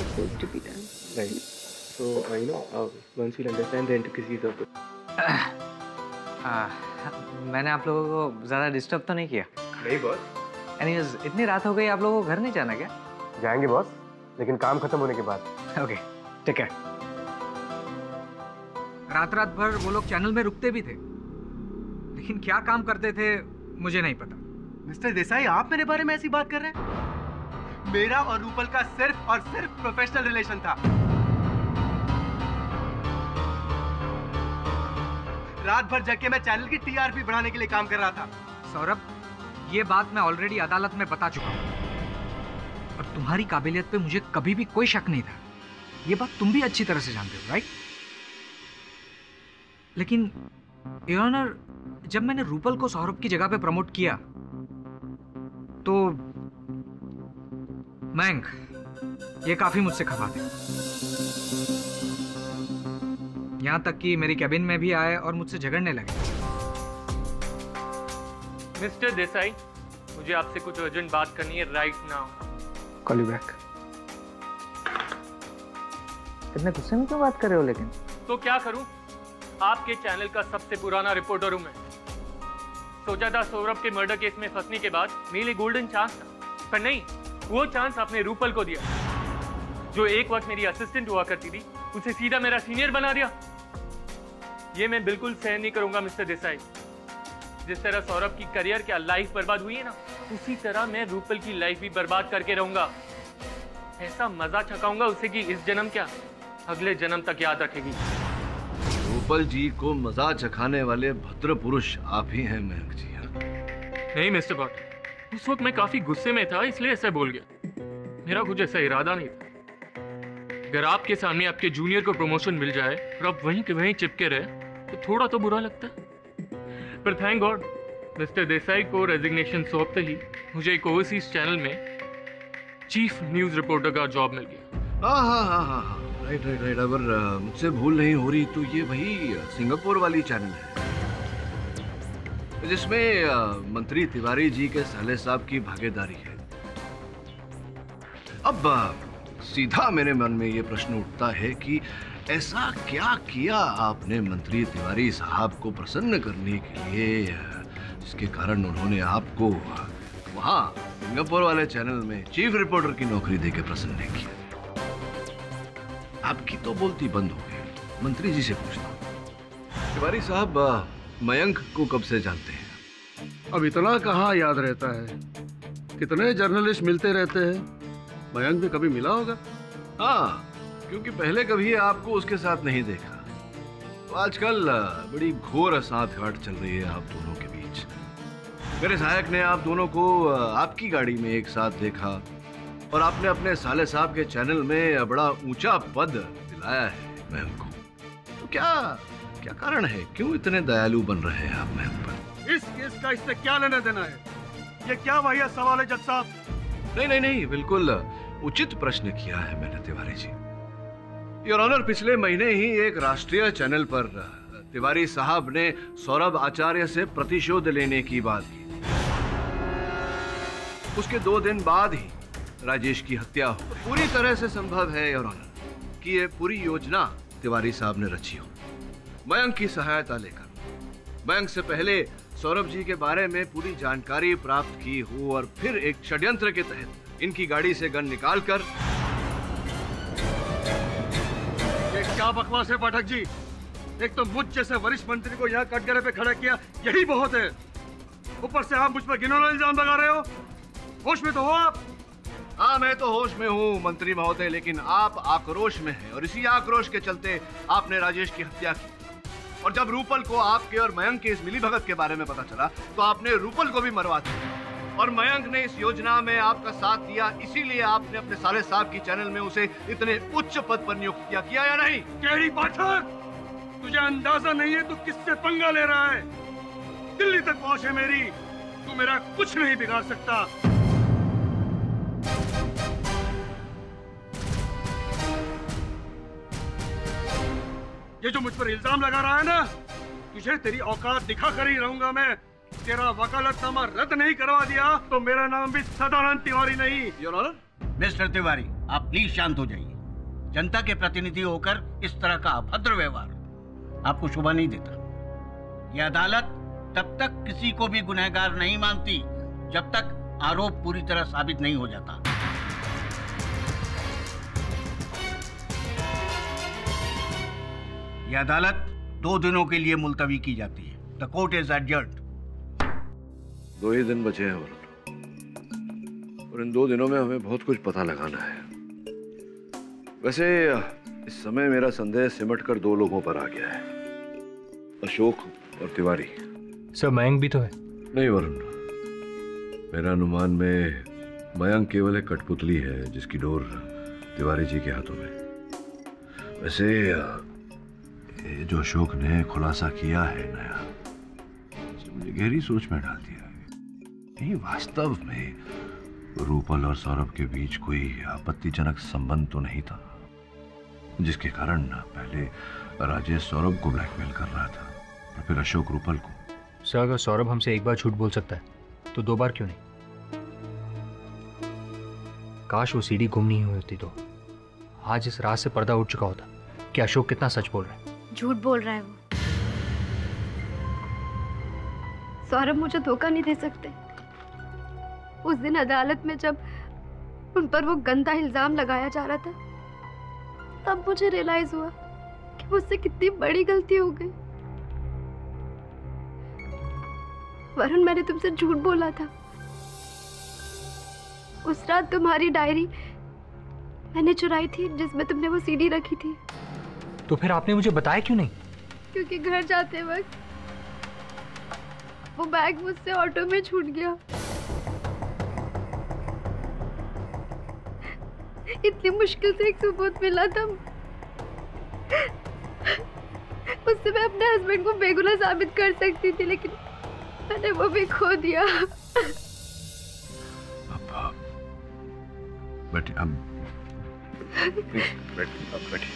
मैंने आप लोगों को ज़्यादा डिस्टर्ब तो नहीं किया? नहीं बॉस। एनीवेज, इतनी रात हो गई, आप लोगों को घर नहीं जाना क्या? जाएंगे बॉस, लेकिन काम खत्म होने के बाद। ओके, ठीक है। रात रात भर वो लोग चैनल में रुकते भी थे, लेकिन क्या काम करते थे मुझे नहीं पता। मिस्टर देसाई, आप मेरे बारे में ऐसी बात कर रहे हैं? मेरा और रूपल का सिर्फ और सिर्फ प्रोफेशनल रिलेशन था। रात भर जग के मैं चैनल की टीआरपी बढ़ाने के लिए काम कर रहा था। सौरभ, ये बात मैं ऑलरेडी अदालत में बता चुका हूँ और तुम्हारी काबिलियत पे मुझे कभी भी कोई शक नहीं था। ये बात तुम भी अच्छी तरह से जानते हो, राइट? लेकिन योर ऑनर, जब मैंने रूपल को सौरभ की जगह पे प्रमोट किया तो मैंग ये काफी मुझसे खफा थे। यहां तक कि मेरी कैबिन में भी आए और मुझसे झगड़ने लगे। मिस्टर देसाई, मुझे आपसे कुछ अर्जेंट बात करनी है right now. Call you back. इतने गुस्से में क्यों बात कर रहे हो? लेकिन तो क्या करूं, आपके चैनल का सबसे पुराना रिपोर्टर हूं मैं। सोचा था सौरभ के मर्डर केस में फंसने के बाद मेरे लिए गोल्डन चांस था, पर नहीं, वो चांस आपने रूपल को दिया, जो एक वक्त मेरी असिस्टेंट हुआ करती थी, उसे सीधा मेरा सीनियर बना दिया। ये मैं बिल्कुल सहन नहीं करूंगा मिस्टर देसाई। जिस तरह सौरभ की करियर क्या लाइफ बर्बाद हुई है ना, उसी तरह मैं रूपल की लाइफ भी बर्बाद करके रहूंगा। ऐसा मजा चखाऊंगा उसे कि इस जन्म क्या, अगले जन्म तक याद रखेगी। रूपल जी को मजा चखाने वाले भद्र पुरुष आप ही हैं महक जी। नहीं मिस्टर भट्ट, उस वक्त मैं काफी गुस्से में था, इसलिए ऐसा बोल गया। मेरा कुछ ऐसा इरादा नहीं था। अगर आपके सामने आपके जूनियर को प्रमोशन मिल जाए और आप वहीं के वहीं चिपके रहे तो थोड़ा तो बुरा लगता है, पर थैंक गॉड मिस्टर देसाई को रेजिग्नेशन सौंपते ही मुझे एक ओवरसीज चैनल में चीफ न्यूज रिपोर्टर का जॉब मिल गया। हाँ हाँ हाँ हाँ हाँ राइट राइट राइट। अगर मुझसे भूल नहीं हो रही तो ये वही सिंगापुर वाली चैनल है जिसमें मंत्री तिवारी जी के साले साहब की भागीदारी है। अब सीधा मेरे मन में ये प्रश्न उठता है कि ऐसा क्या किया आपने मंत्री तिवारी साहब को प्रसन्न करने के लिए जिसके कारण उन्होंने आपको वहां सिंगापुर वाले चैनल में चीफ रिपोर्टर की नौकरी देकर प्रसन्न नहीं किया? आपकी तो बोलती बंद हो गई। मंत्री जी से पूछता हूँ, तिवारी साहब मयंक को कब से जानते हैं? अब इतना कहाँ याद रहता है, कितने जर्नलिस्ट मिलते रहते हैं। मयंक भी कभी मिला होगा। हाँ, क्योंकि पहले कभी आपको उसके साथ नहीं देखा। तो आजकल बड़ी घोर साथ गांठ चल रही है आप दोनों के बीच। मेरे सहायक ने आप दोनों को आपकी गाड़ी में एक साथ देखा और आपने अपने साले साहब के चैनल में बड़ा ऊंचा पद दिलाया है मैम को। तो क्या क्या कारण है, क्यों इतने दयालु बन रहे हैं आप मैम पर? इस केस का इससे क्या लेना देना है? ये क्या वाहियात सवाल है जज साहब? नहीं नहीं नहीं, बिल्कुल उचित प्रश्न किया है मैंने तिवारी जी। योर ऑनर, पिछले महीने ही एक राष्ट्रीय चैनल पर तिवारी साहब ने सौरभ आचार्य से प्रतिशोध लेने की बात की। उसके दो दिन बाद ही राजेश की हत्या हो। पूरी तरह से संभव है योर ऑनर कि ये पूरी योजना तिवारी साहब ने रची हो, मयंक की सहायता लेकर। मयंक से पहले सौरभ जी के बारे में पूरी जानकारी प्राप्त की हो और फिर एक षड्यंत्र के तहत इनकी गाड़ी से गन निकालकर। ये क्या बकवास है पाठक जी? एक तो मुझ जैसे वरिष्ठ मंत्री को यहाँ कटघरे पे खड़ा किया, यही बहुत है। ऊपर से आप मुझ पर घिनौना इल्जाम लगा रहे हो। होश में तो हो आप? हाँ, मैं तो होश में हूँ मंत्री महोदय, लेकिन आप आक्रोश में हैं और इसी आक्रोश के चलते आपने राजेश की हत्या की। और जब रूपल को आपके और मयंक के इस मिलीभगत के बारे में पता चला तो आपने रूपल को भी मरवा दिया। और मयंक ने इस योजना में आपका साथ दिया, इसीलिए आपने अपने साले साहब की चैनल में उसे इतने उच्च पद पर नियुक्त किया, किया या नहीं? केडी पाठक, तुझे अंदाजा नहीं है तू किससे पंगा ले रहा है। दिल्ली तक पहुंच है मेरी, तू मेरा कुछ नहीं बिगाड़ सकता। ये जो मुझ पर इल्जाम लगा रहा है ना, तुझे तेरी औकात दिखा कर ही रहूंगा मैं। तेरा वकालतनामा रद्द नहीं करवा दिया तो मेरा नाम भी सदानंद तिवारी नहीं। Your honour. मिस्टर तिवारी, आप प्लीज शांत हो जाइए। जनता के प्रतिनिधि होकर इस तरह का अभद्र व्यवहार आपको शोभा नहीं देता। यह अदालत तब तक किसी को भी गुनहगार नहीं मानती जब तक आरोप पूरी तरह साबित नहीं हो जाता। यह अदालत दो दिनों के लिए मुलतवी की जाती है। The court is adjourned. दो ही दिन बचे हैं वरुण, और इन दो दिनों में हमें बहुत कुछ पता लगाना है। वैसे इस समय मेरा संदेह सिमट कर दो लोगों पर आ गया है, अशोक और तिवारी। सर, मयंक भी तो है। नहीं वरुण, मेरा अनुमान में मयंक केवल एक कठपुतली है जिसकी डोर तिवारी जी के हाथों में। वैसे ये जो अशोक ने खुलासा किया है नया, मुझे गहरी सोच में डाल दिया है। ये वास्तव में रूपल और सौरभ के बीच कोई आपत्तिजनक संबंध तो नहीं था, जिसके कारण पहले राजेश सौरभ को ब्लैकमेल कर रहा था और फिर अशोक रूपल को। सर, अगर सौरभ हमसे एक बार झूठ बोल सकता है तो दो बार क्यों नहीं? काश वो सीढ़ी गुम नहीं हुई होती तो आज इस रात से पर्दा उठ चुका होता कि अशोक कितना सच बोल रहा है। झूठ बोल रहा है वो। सौरभ मुझे धोखा नहीं दे सकते। उस दिन अदालत में जब उन पर वो गंदा इल्जाम लगाया जा रहा था, तब मुझे रियलाइज हुआ कि मुझसे कितनी बड़ी गलती हो गई। वरुण, मैंने तुमसे झूठ बोला था। उस रात तुम्हारी डायरी मैंने चुराई थी जिसमें तुमने वो सीडी रखी थी। तो फिर आपने मुझे बताया क्यों नहीं? क्योंकि घर जाते वक्त वो बैग मुझसे ऑटो में छूट गया। इतनी मुश्किल से एक सबूत मिला था, उससे मैं अपने हस्बैंड को बेगुनाह साबित कर सकती थी, लेकिन मैंने वो भी खो दिया। बैठिए, हम बैठिए, आप बैठिए।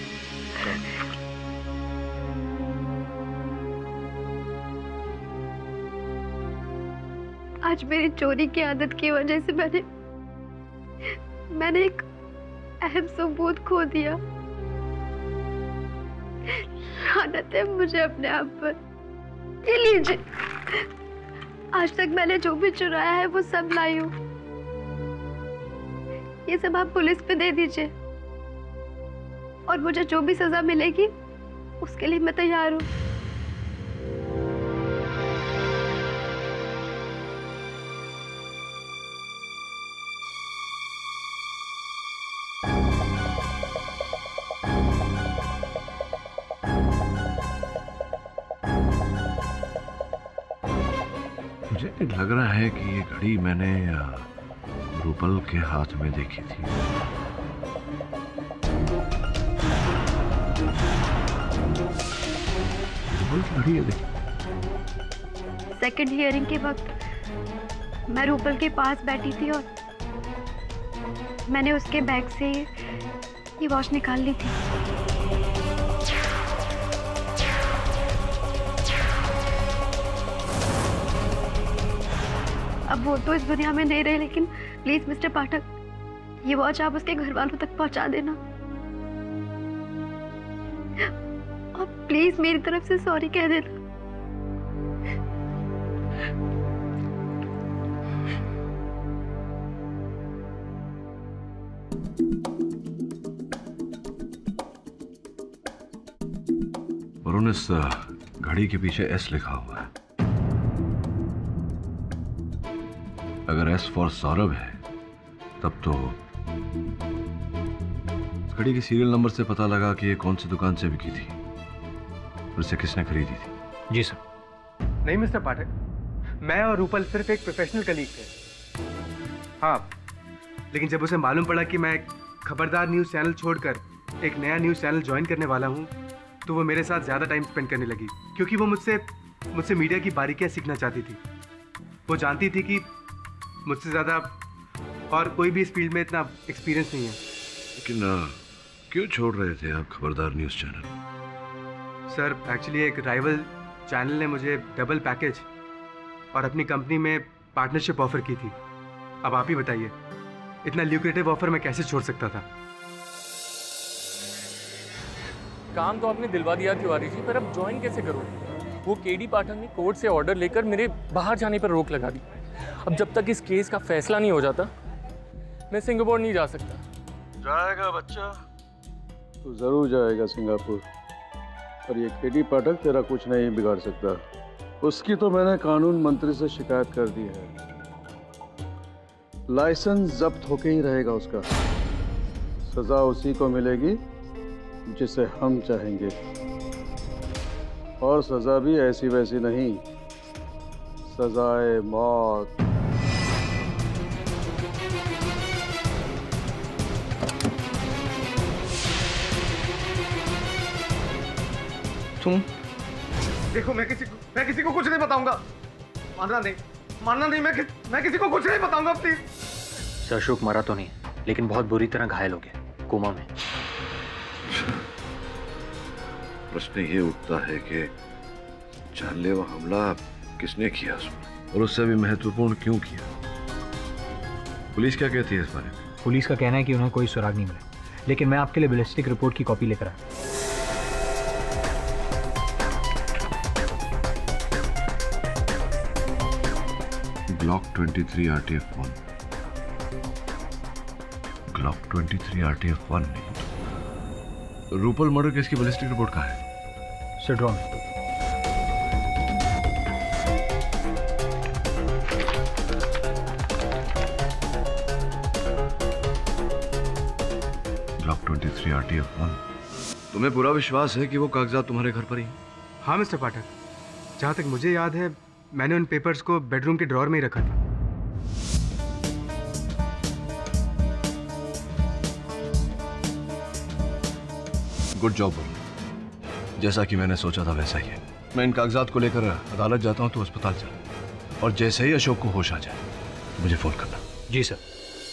आज मेरी चोरी की आदत की वजह से मैंने मैंने एक अहम सबूत खो दिया। लानत है मुझे अपने आप पर। ये लीजिए, आज तक मैंने जो भी चुराया है वो सब लाई हूँ। ये सब आप पुलिस पे दे दीजिए और मुझे जो भी सजा मिलेगी उसके लिए मैं तैयार हूँ। मुझे लग रहा है कि ये घड़ी मैंने रूपल के हाथ में देखी थी। रूपल की घड़ी है, देखी। सेकंड हियरिंग के वक्त मैं रूपल के पास बैठी थी और मैंने उसके बैग से ये वॉच निकाल ली थी। अब वो तो इस दुनिया में नहीं रहे, लेकिन प्लीज मिस्टर पाठक, ये वॉच आप उसके घर वालों तक पहुंचा देना और प्लीज मेरी तरफ से सॉरी कह देना। वरुण, इस घड़ी के पीछे एस लिखा हुआ है। अगर एस फॉर सौरभ है तब तो घड़ी के सीरियल नंबर से पता लगा कि ये कौन सी दुकान से बिकी थी और इसे किसने खरीदी थी। जी सर। नहीं मिस्टर पाठक, मैं और रूपल सिर्फ एक प्रोफेशनल कलीग थे। हाँ, लेकिन जब उसे मालूम पड़ा कि मैं खबरदार न्यूज़ चैनल छोड़कर एक नया न्यूज़ चैनल ज्वाइन करने वाला हूँ तो वो मेरे साथ ज़्यादा टाइम स्पेंड करने लगी, क्योंकि वो मुझसे मुझसे मीडिया की बारीकियाँ सीखना चाहती थी। वो जानती थी कि मुझसे ज़्यादा और कोई भी इस फील्ड में इतना एक्सपीरियंस नहीं है। लेकिन आ, क्यों छोड़ रहे थे आप Khabardar news channel? Sir, actually एक राइवल चैनल ने मुझे डबल पैकेज और अपनी कंपनी में पार्टनरशिप ऑफर की थी। अब आप ही बताइए, इतना ल्यूक्रेटिव ऑफर मैं कैसे छोड़ सकता था? काम तो आपने दिलवा दिया तिवारी जी, पर अब ज्वाइन कैसे करूँ? वो केडी पाठक ने कोर्ट से ऑर्डर लेकर मेरे बाहर जाने पर रोक लगा दी। अब जब तक इस केस का फैसला नहीं हो जाता मैं सिंगापुर नहीं जा सकता। जाएगा बच्चा तो जरूर जाएगा सिंगापुर, पर ये केडी पाठक तेरा कुछ नहीं बिगाड़ सकता। उसकी तो मैंने कानून मंत्री से शिकायत कर दी है। लाइसेंस जब्त होके ही रहेगा उसका। सजा उसी को मिलेगी जिसे हम चाहेंगे, और सजा भी ऐसी वैसी नहीं, सजाए मौत। तुम देखो, मैं किसी को मैं किसी को कुछ नहीं बताऊंगा। मानना नहीं, मानना नहीं, मैं कि, मैं किसी को कुछ नहीं बताऊंगा प्लीज। सर, अशोक मरा तो नहीं, लेकिन बहुत बुरी तरह घायल हो गया, कोमा में। प्रश्न ये उठता है कि जानलेवा हमला किसने किया उसमें, और उससे भी महत्वपूर्ण क्यों किया? पुलिस क्या कहती है इस बारे में? पुलिस का कहना है कि उन्हें कोई सुराग नहीं मिला, लेकिन मैं आपके लिए बैलिस्टिक रिपोर्ट की कॉपी लेकर आया। ग्लॉक तेईस R T F one, Glock तेईस आर टी एफ वन नहीं। रूपल मर्डर केस की बैलिस्टिक रिपोर्ट कहाँ है? सर, ड्रॉ में। ग्लॉक तेईस आर टी एफ वन। तुम्हें पूरा विश्वास है कि वो कागजात तुम्हारे घर पर ही? हाँ मिस्टर पाठक, जहाँ तक मुझे याद है मैंने उन पेपर्स को बेडरूम के ड्रॉअर में ही रखा था। Good job. जैसा कि मैंने सोचा था वैसा ही है। मैं इन कागजात को लेकर अदालत जाता हूँ तो अस्पताल चल, और जैसे ही अशोक को होश आ जाए तो मुझे फोन करना। जी सर।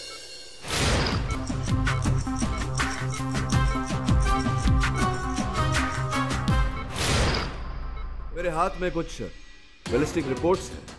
मेरे हाथ में कुछ बैलिस्टिक रिपोर्ट्स हैं।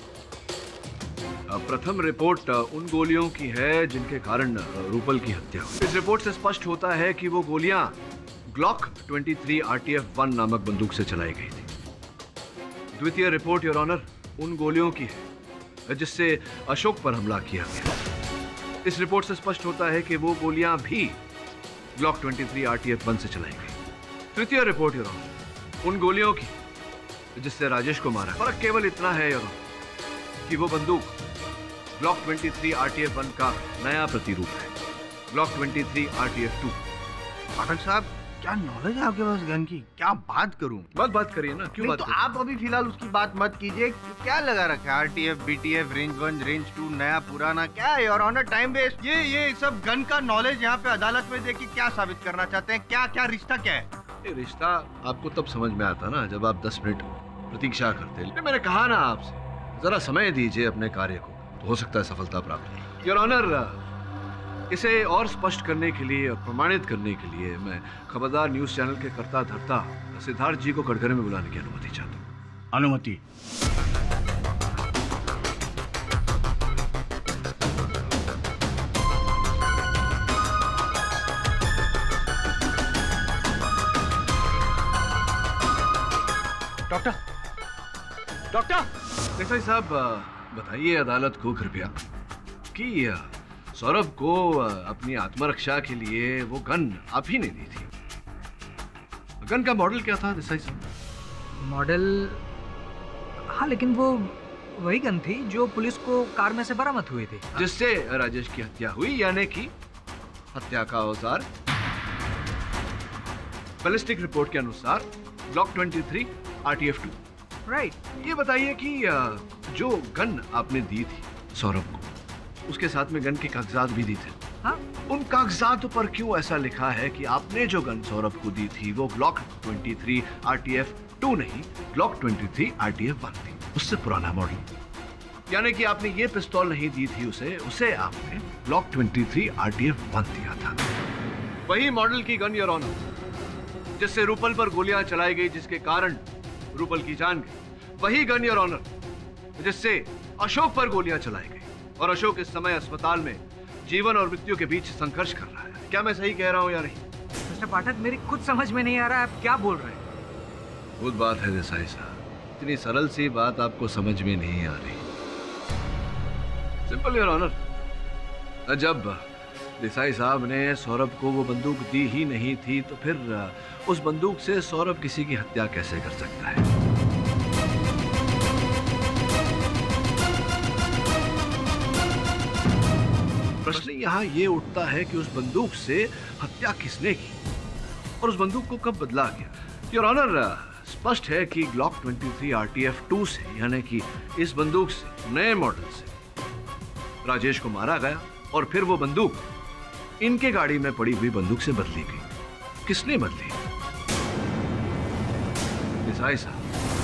प्रथम रिपोर्ट उन गोलियों की है जिनके कारण रूपल की हत्या हुई। इस रिपोर्ट से स्पष्ट होता है कि वो गोलियां ग्लॉक तेईस आर टी एफ वन नामक बंदूक से चलाई गई थी। द्वितीय रिपोर्ट योर ऑनर उन गोलियों की है जिससे अशोक पर हमला किया गया। इस रिपोर्ट से स्पष्ट होता है कि वो गोलियां भी ग्लॉक तेईस आर टी एफ वन से चलाई गई। तृतीय रिपोर्ट योर ऑनर उन गोलियों की जिससे राजेश को मारा। फर्क केवल इतना है योर ऑनर कि वो बंदूक ग्लॉक तेईस आर टी एफ वन का नया प्रतिरूप है, ग्लॉक तेईस R T F two. Pathak साहब, क्या नॉलेज है आपके पास गन की? क्या बात करूं? मत बात करिए ना। क्यों बात तो आप अभी फिलहाल उसकी बात मत कीजिए। क्या लगा रखा है? RTF, BTF, range one, range two, नया पुराना, क्या है योर ऑनर? Time waste. ये ये सब गन का नॉलेज यहाँ पे अदालत में देखिए क्या साबित करना चाहते हैं? क्या क्या रिश्ता क्या है? ये रिश्ता आपको तब समझ में आता ना जब आप दस मिनट प्रतीक्षा करते। मैंने कहा ना आपसे, जरा समय दीजिए अपने कार्य को, तो हो सकता है सफलता प्राप्त हो। योर ऑनर, इसे और स्पष्ट करने के लिए और प्रमाणित करने के लिए मैं खबरदार न्यूज चैनल के कर्ता धर्ता सिद्धार्थ जी को कटघरे में बुलाने की अनुमति चाहता हूँ। अनुमति। डॉक्टर डॉक्टर देसाई साहब बताइए अदालत को कृपया कि सौरभ को अपनी आत्मरक्षा के लिए वो गन आप ही ने दी थी। गन का मॉडल क्या था देसाई साहब? मॉडल, हाँ लेकिन वो वही गन थी जो पुलिस को कार में से बरामद हुई थी, जिससे राजेश की हत्या हुई, यानी कि हत्या का औजार बैलिस्टिक रिपोर्ट के अनुसार ग्लॉक तेईस R T F two. Right. ये बताइए कि जो गन आपने दी थी सौरभ को, उसके साथ में गन के कागजात भी दी थे। हाँ? उन कागजातों पर क्यों ऐसा लिखा है कि आपने जो गन सौरभ को दी थी वो ग्लॉक तेईस आर टी एफ टू नहीं, ग्लॉक तेईस आर टी एफ वन थी, उससे पुराना मॉडल। यानी कि आपने ये पिस्तौल नहीं दी थी उसे, उसे आपने ग्लॉक तेईस आर टी एफ वन दिया था। वही मॉडल की गन योर ऑनर जिससे रूपल पर गोलियां चलाई गई, जिसके कारण रूपल की जान गई। वही गन योर ऑनर जिससे अशोक पर गोलियां चलाई गई और अशोक इस समय अस्पताल में जीवन और मृत्यु के बीच संघर्ष कर रहा है। क्या मैं सही कह रहा हूं या नहीं? मिस्टर पाठक, मेरी खुद समझ में नहीं आ रहा है आप क्या बोल रहे हैं। खुद बात है देसाई साहब, इतनी सरल सी बात आपको समझ में नहीं आ रही। सिंपल योर ऑनर, जब देसाई साहब ने सौरभ को वो बंदूक दी ही नहीं थी तो फिर उस बंदूक से सौरभ किसी की हत्या कैसे कर सकता है? प्रश्न यहाँ ये उठता है कि उस बंदूक से हत्या किसने की और उस बंदूक को कब बदला गया? योर ऑनर, स्पष्ट है कि ग्लॉक तेईस आर टी एफ टू से, यानी कि इस बंदूक से, नए मॉडल से राजेश को मारा गया और फिर वो बंदूक इनके गाड़ी में पड़ी हुई बंदूक से बदली गई। किसने बदली? देसाई साहब,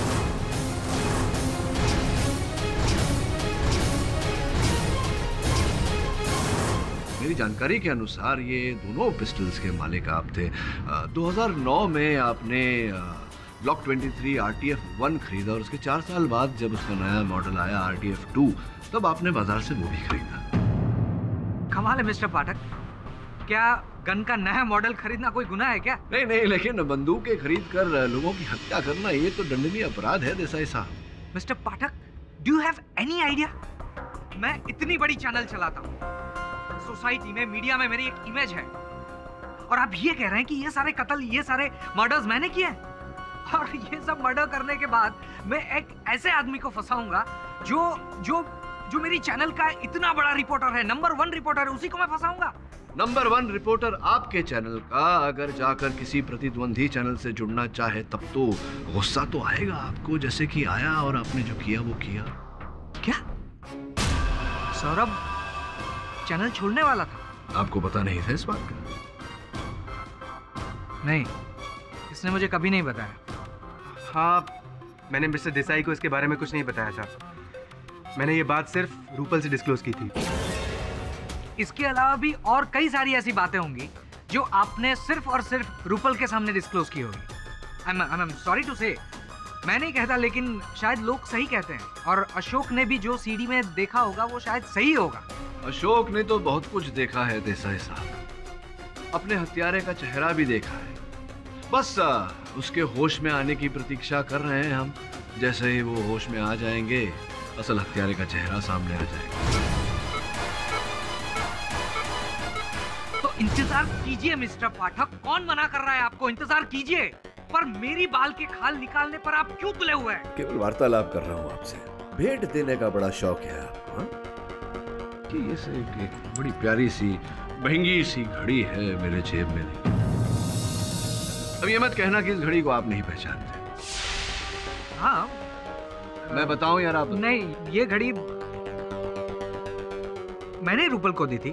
मेरी जानकारी के अनुसार ये दोनों पिस्टल्स के मालिक आप थे। आ, दो हज़ार नौ में आपने ग्लॉक तेईस आर टी एफ वन खरीदा और उसके चार साल बाद जब उसका नया मॉडल आया आर टी एफ टू, तब आपने बाजार से वो भी खरीदा। कमाल है मिस्टर पाठक, क्या गन का नया मॉडल खरीदना कोई गुनाह है क्या? नहीं नहीं, लेकिन बंदूकें खरीद कर लोगों की हत्या करना ये तो दंडनीय अपराध है देसाई साहब। Mister Pathak, do you have any idea? मैं इतनी बड़ी चैनल चलाता हूँ, सोसाइटी में, मीडिया में मेरी एक इमेज है, और आप ये कह रहे हैं कि ये सारे कत्ल, ये सारे मर्डर्स मैंने किए हैं? और ये सब मर्डर करने के बाद मैं एक ऐसे आदमी को फंसाऊंगा जो जो जो मेरी चैनल का इतना बड़ा रिपोर्टर है, नंबर वन रिपोर्टर है, उसी को मैं फंसाऊंगा? नंबर वन रिपोर्टर आपके चैनल का अगर जाकर किसी प्रतिद्वंदी चैनल से जुड़ना चाहे तब तो गुस्सा तो आएगा आपको, जैसे कि आया और आपने जो किया वो किया। क्या सौरभ चैनल छोड़ने वाला था? आपको पता नहीं था इस बात का? नहीं, इसने मुझे कभी नहीं बताया। हाँ, मैंने मिस्टर देसाई को इसके बारे में कुछ नहीं बताया था। मैंने ये बात सिर्फ रूपल से डिस्क्लोज की थी। इसके अलावा भी और कई सारी ऐसी बातें होंगी जो आपने सिर्फ और सिर्फ रूपल के सामने डिस्क्लोज की होगी। आई एम सॉरी टू से, मैं नहीं कहता, लेकिन शायद लोग सही कहते हैं, और अशोक ने भी जो सीडी में देखा होगा वो शायद सही होगा। अशोक ने तो बहुत कुछ देखा है देसाई साहब, अपने हत्यारे का चेहरा भी देखा है। बस उसके होश में आने की प्रतीक्षा कर रहे हैं हम। जैसे ही वो होश में आ जाएंगे, असल हत्यारे का चेहरा सामने आ जाएगा। तो इंतजार कीजिए मिस्टर पाठक, कौन मना कर रहा है आपको? इंतजार कीजिए, पर मेरी बाल के खाल निकालने पर आप क्यों तुले हुए हैं? केवल वार्तालाप कर रहा हूँ आपसे, भेंट देने का बड़ा शौक है आपको। कि ये से एक, एक बड़ी प्यारी सी महंगी सी घड़ी है मेरे जेब में। अब ये मत कहना कि इस घड़ी को आप नहीं पहचानते। हाँ, मैं बताऊं यार आप? नहीं, ये घड़ी मैंने रूपल को दी थी।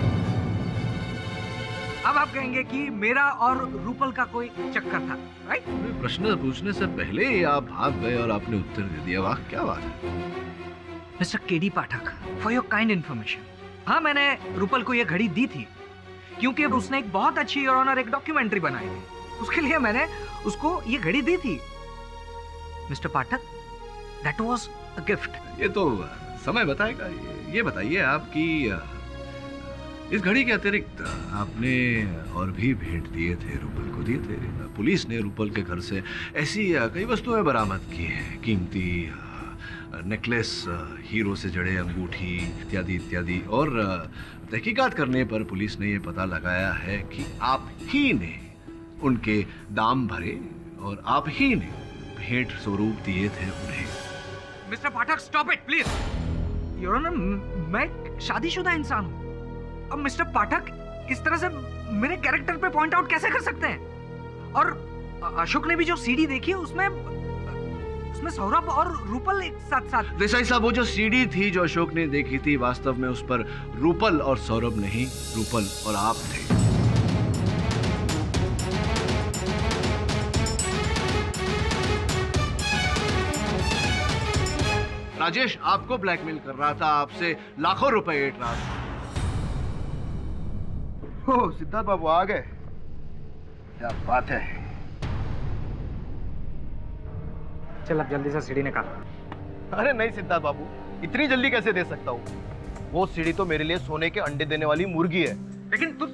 अब आप कहेंगे कि मेरा और रूपल का कोई चक्कर था, राइट? प्रश्न पूछने से पहले ही आप भाग गए और आपने उत्तर दे दिया। वाह, क्या बात है mister KD Pathak, for your kind information. हाँ, मैंने रूपल को यह घड़ी दी थी क्योंकि उसने एक बहुत अच्छी योर ऑनर एक डॉक्यूमेंट्री बनाई थी, उसके लिए मैंने उसको ये घड़ी दी थी। Mister Pathak, that was a gift. ये तो समय बताएगा। ये बताइए आप कि इस घड़ी के अतिरिक्त आपने और भी भेंट दिए थे, रूपल को दिए थे। पुलिस ने रूपल के घर से ऐसी कई वस्तुएं बरामद की हैं, कीमती नेकलेस, हीरो से जड़े अंगूठी इत्यादि इत्यादि। और तहकीकात करने पर पुलिस ने यह पता लगाया है कि आप ही ने उनके दाम भरे और आप ही ने भेंट स्वरूप दिए थे उन्हें। Mister Pathak, stop it please. Your honour, मैं शादीशुदा इंसान हूँ। अब मिस्टर पाठक इस तरह से मेरे कैरेक्टर पे पॉइंट आउट कैसे कर सकते हैं? और अशोक ने भी जो सीडी देखी उसमें उसमें सौरभ और रूपल एक साथ साथ। देसाई साहब, वो जो सीडी थी जो अशोक ने देखी थी, वास्तव में उस पर रूपल और सौरभ नहीं, रूपल और आप थे। राजेश आपको ब्लैकमेल कर रहा था, आपसे लाखों रुपए ऐंठ रहा था। ओह, सिद्धार्थ बाबू आ गए, क्या बात है। चल अब जल्दी से सीढ़ी निकाल। अरे नहीं सिद्धार्थ बाबू, इतनी जल्दी कैसे दे सकता हूँ? वो सीढ़ी तो मेरे लिए सोने के अंडे देने वाली मुर्गी है। लेकिन तू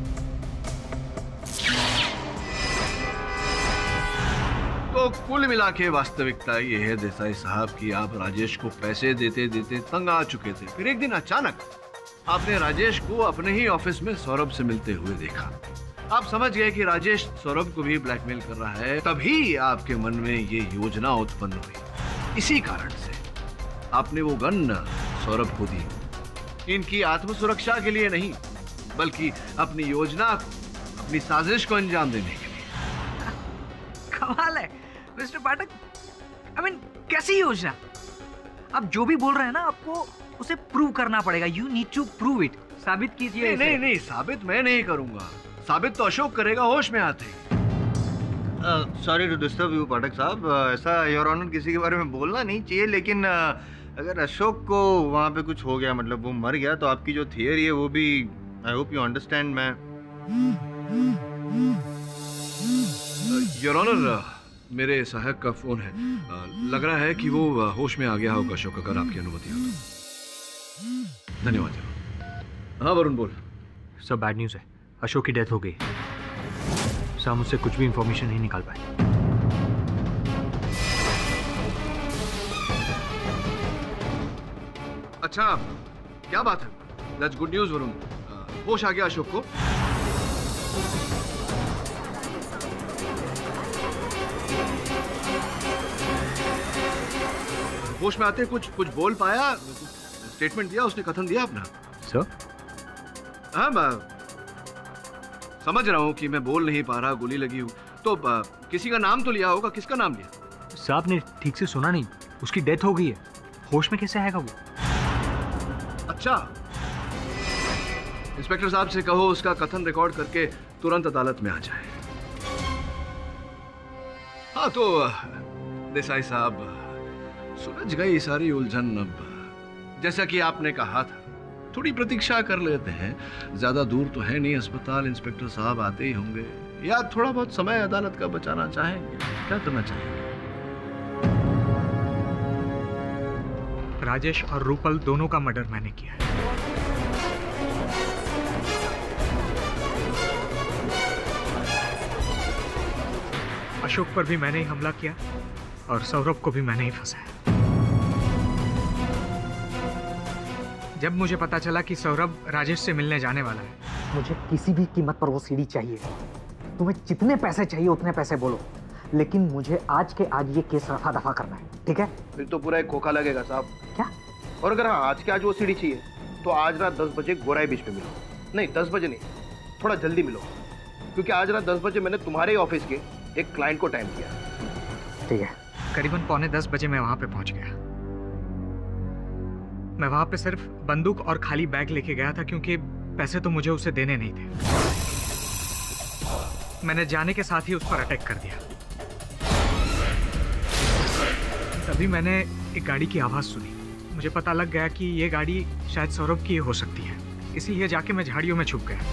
तो कुल मिला के वास्तविकता ये है देसाई साहब कि आप राजेश को पैसे देते देते तंग आ चुके थे। फिर एक दिन अचानक आपने राजेश को अपने ही ऑफिस में सौरभ से मिलते हुए देखा। आप समझ गए कि राजेश सौरभ को भी ब्लैकमेल कर रहा है। तभी आपके मन में ये योजना उत्पन्न हुई। इसी कारण से आपने वो गन सौरभ को दी, इनकी आत्मसुरक्षा के लिए नहीं, बल्कि अपनी योजना को, अपनी साजिश को अंजाम देने के लिए। कमाल है मिस्टर पाठक। आई मीन कैसी योजना? आप जो भी बोल रहे हैं ना, आपको उसे प्रूव करना पड़ेगा। You need to prove it. साबित कीजिए। नहीं, नहीं नहीं साबित मैं नहीं करूंगा, साबित तो अशोक करेगा होश में आते ही। Sorry to disturb you Pathak साहब, ऐसा योर ऑनर किसी के बारे में बोलना नहीं चाहिए, लेकिन uh, अगर अशोक को वहाँ पे कुछ हो गया, मतलब वो मर गया, तो आपकी जो थियरी है वो भी, आई होप यू अंडरस्टैंड। मैं योर ऑनर, मेरे सहायक का फोन है, uh, लग रहा है कि वो uh, होश में आ गया होगा अशोक, अगर आपकी अनुमति हो तो। धन्यवाद। हाँ वरुण बोल। सर बैड न्यूज़ है, अशोक की डेथ हो गई। सर मुझसे कुछ भी इंफॉर्मेशन नहीं निकाल पाए। अच्छा, क्या बात है? That's good news Varun. होश आ गया अशोक को? होश में आते कुछ कुछ बोल पाया? स्टेटमेंट दिया उसने, कथन दिया अपना? सर हाँ, मैं समझ रहा हूँ कि मैं बोल नहीं पा रहा, गोली लगी हूँ, तो आ, किसी का नाम तो लिया होगा। किसका नाम लिया? साहब ने ठीक से सुना नहीं, उसकी डेथ हो गई है। होश में कैसे आएगा वो? अच्छा, इंस्पेक्टर साहब से कहो उसका कथन रिकॉर्ड करके तुरंत अदालत में आ जाए। हाँ तो देसाई साहब, सुलझ गई सारी उलझन। अब जैसा कि आपने कहा था, थोड़ी प्रतीक्षा कर लेते हैं। ज्यादा दूर तो है नहीं अस्पताल, इंस्पेक्टर साहब आते ही होंगे, या थोड़ा बहुत समय अदालत का बचाना चाहेंगे। क्या करना चाहेंगे? राजेश और रूपल दोनों का मर्डर मैंने किया है। अशोक पर भी मैंने ही हमला किया और सौरभ को भी मैंने ही फंसाया। जब मुझे पता चला कि सौरभ राजेश से मिलने जाने वाला है, मुझे किसी भी कीमत पर वो सीढ़ी चाहिए। तुम्हें जितने पैसे चाहिए उतने पैसे बोलो, लेकिन मुझे आज के आज ये केस रफा दफा करना है, ठीक है? फिर तो पूरा एक खोखा लगेगा साहब। क्या? और अगर हाँ आज के आज वो सीढ़ी चाहिए तो आज रात दस बजे गोराई बीच में मिलो। नहीं, दस बजे नहीं, थोड़ा जल्दी मिलो, क्योंकि आज रात दस बजे मैंने तुम्हारे ऑफिस के एक क्लाइंट को टाइम दिया। ठीक है। करीबन पौने दस बजे मैं वहां पे पहुंच गया। मैं वहां पे सिर्फ बंदूक और खाली बैग लेके गया था, क्योंकि पैसे तो मुझे उसे देने नहीं थे। मैंने जाने के साथ ही उस पर अटैक कर दिया। तभी मैंने एक गाड़ी की आवाज सुनी। मुझे पता लग गया कि ये गाड़ी शायद सौरभ की हो सकती है, इसीलिए जाके मैं झाड़ियों में छुप गया।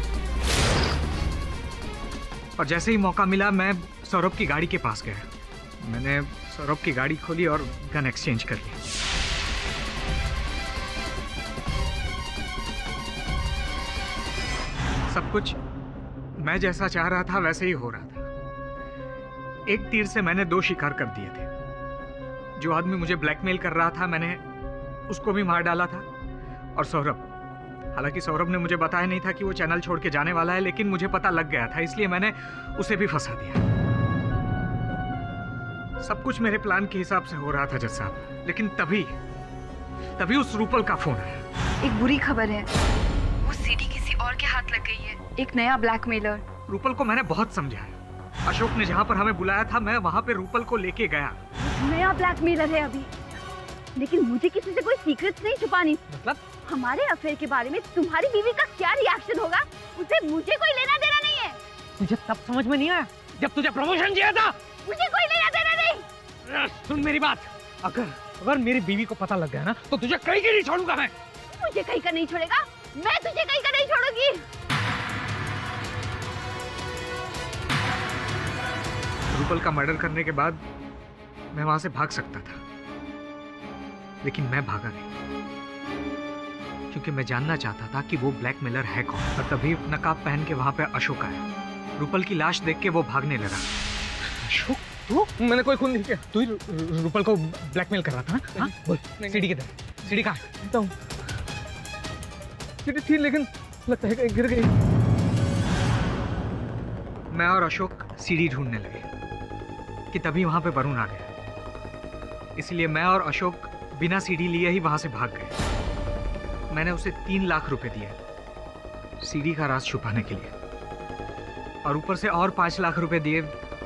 और जैसे ही मौका मिला, मैं सौरभ की गाड़ी के पास गया। मैंने सौरभ की गाड़ी खोली और गन एक्सचेंज कर लिया। सब कुछ मैं जैसा चाह रहा था वैसे ही हो रहा था। एक तीर से मैंने दो शिकार कर दिए थे। जो आदमी मुझे ब्लैकमेल कर रहा था मैंने उसको भी मार डाला था। और सौरभ, हालांकि सौरभ ने मुझे बताया नहीं था कि वो चैनल छोड़ के जाने वाला है, लेकिन मुझे पता लग गया था, इसलिए मैंने उसे भी फंसा दिया। सब कुछ मेरे प्लान के हिसाब से हो रहा था जज साहब, लेकिन तभी तभी उस रूपल का फोन आया। एक बुरी खबर है, वो सीडी किसी और के हाथ लग गई है, एक नया ब्लैकमेलर। रूपल को मैंने बहुत समझाया। अशोक ने जहाँ पर हमें बुलाया था मैं वहाँ पे रूपल को लेके गया। नया ब्लैकमेलर है अभी, लेकिन मुझे किसी से कोई सीक्रेट्स नहीं छुपानी। मतलब हमारे अफेयर के बारे में तुम्हारी बीवी का क्या रिएक्शन होगा, उसे मुझे कोई लेना देना नहीं है। तुझे तब समझ में नहीं आया जब तुझे प्रमोशन दिया था। मुझे कोई लेना देना नहीं। सुन मेरी बात, अगर अगर मेरी बीवी को पता लग गया ना तो तुझे कहीं के नहीं छोड़ूंगा मैं। मुझे कहीं का नहीं छोड़ेगा, मैं तुझे कहीं का नहीं छोड़ूंगी। रूपल का मर्डर करने के बाद मैं वहां से भाग सकता था, लेकिन मैं भागा नहीं, क्योंकि मैं जानना चाहता था कि वो ब्लैकमेलर है कौन। और तभी नकाब पहन के वहां पे अशोक आया। रूपल की लाश देख के वो भागने लगा। अशोक तू? मैंने कोई खून नहीं किया। तू ही रूपल को ब्लैकमेल कर रहा था ना? हाँ? बोल, सीडी किधर? सीडी कहाँ है? बताऊँ। सीडी थी लेकिन लगता है गिर गई। मैं और अशोक सीडी ढूंढने लगे कि तभी वहां पे वरुण आ गया। इसलिए मैं और अशोक बिना सीडी लिए ही वहां से भाग गए। मैंने उसे तीन लाख रुपए दिए सीडी का राज छुपाने के लिए, और ऊपर से और पांच लाख रुपए दिए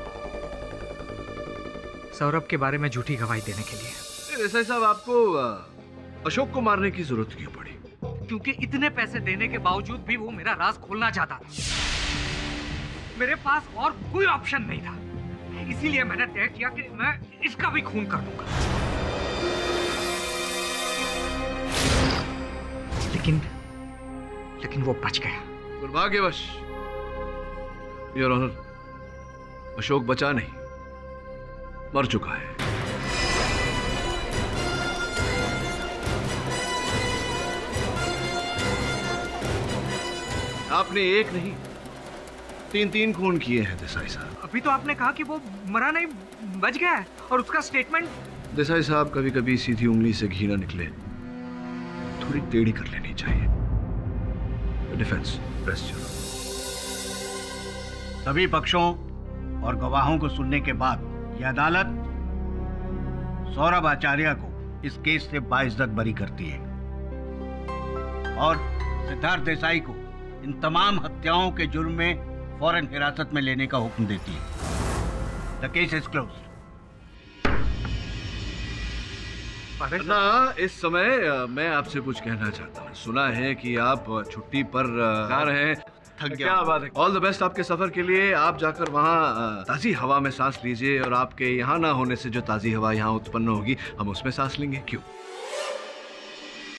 सौरभ के बारे में झूठी गवाही देने के लिए। देसाई साहब, आपको अशोक को मारने की जरूरत क्यों पड़ी? क्योंकि इतने पैसे देने के बावजूद भी वो मेरा राज खोलना चाहता था। मेरे पास और कोई ऑप्शन नहीं था, इसीलिए मैंने तय किया कि मैं इसका भी खून कर दूंगा। लेकिन लेकिन वो बच गया। दुर्भाग्यवश योर ऑनर, अशोक बचा नहीं, मर चुका है। आपने एक नहीं तीन तीन खून किए हैं देसाई साहब। अभी तो आपने कहा कि वो मरा नहीं, बच गया है, और उसका स्टेटमेंट। देसाई साहब, कभी कभी सीधी उंगली से घी ना निकले, थोड़ी टेढ़ी कर लेनी चाहिए। Defence rest your. सभी पक्षों और गवाहों को सुनने के बाद यह अदालत सौरभ आचार्य को इस केस से बाइज्जत बरी करती है और सिद्धार्थ देसाई को इन तमाम हत्याओं के जुर्म में फौरन हिरासत में लेने का हुक्म देती है। The case is closed. ना, इस समय मैं आपसे कुछ कहना चाहता हूँ। सुना है कि आप छुट्टी पर जा रहे हैं। थक गया। क्या बात है। ऑल द बेस्ट आपके सफर के लिए। आप जाकर वहाँ ताज़ी हवा में सांस लीजिए, और आपके यहाँ ना होने से जो ताज़ी हवा यहाँ उत्पन्न होगी हम उसमें सांस लेंगे। क्यों?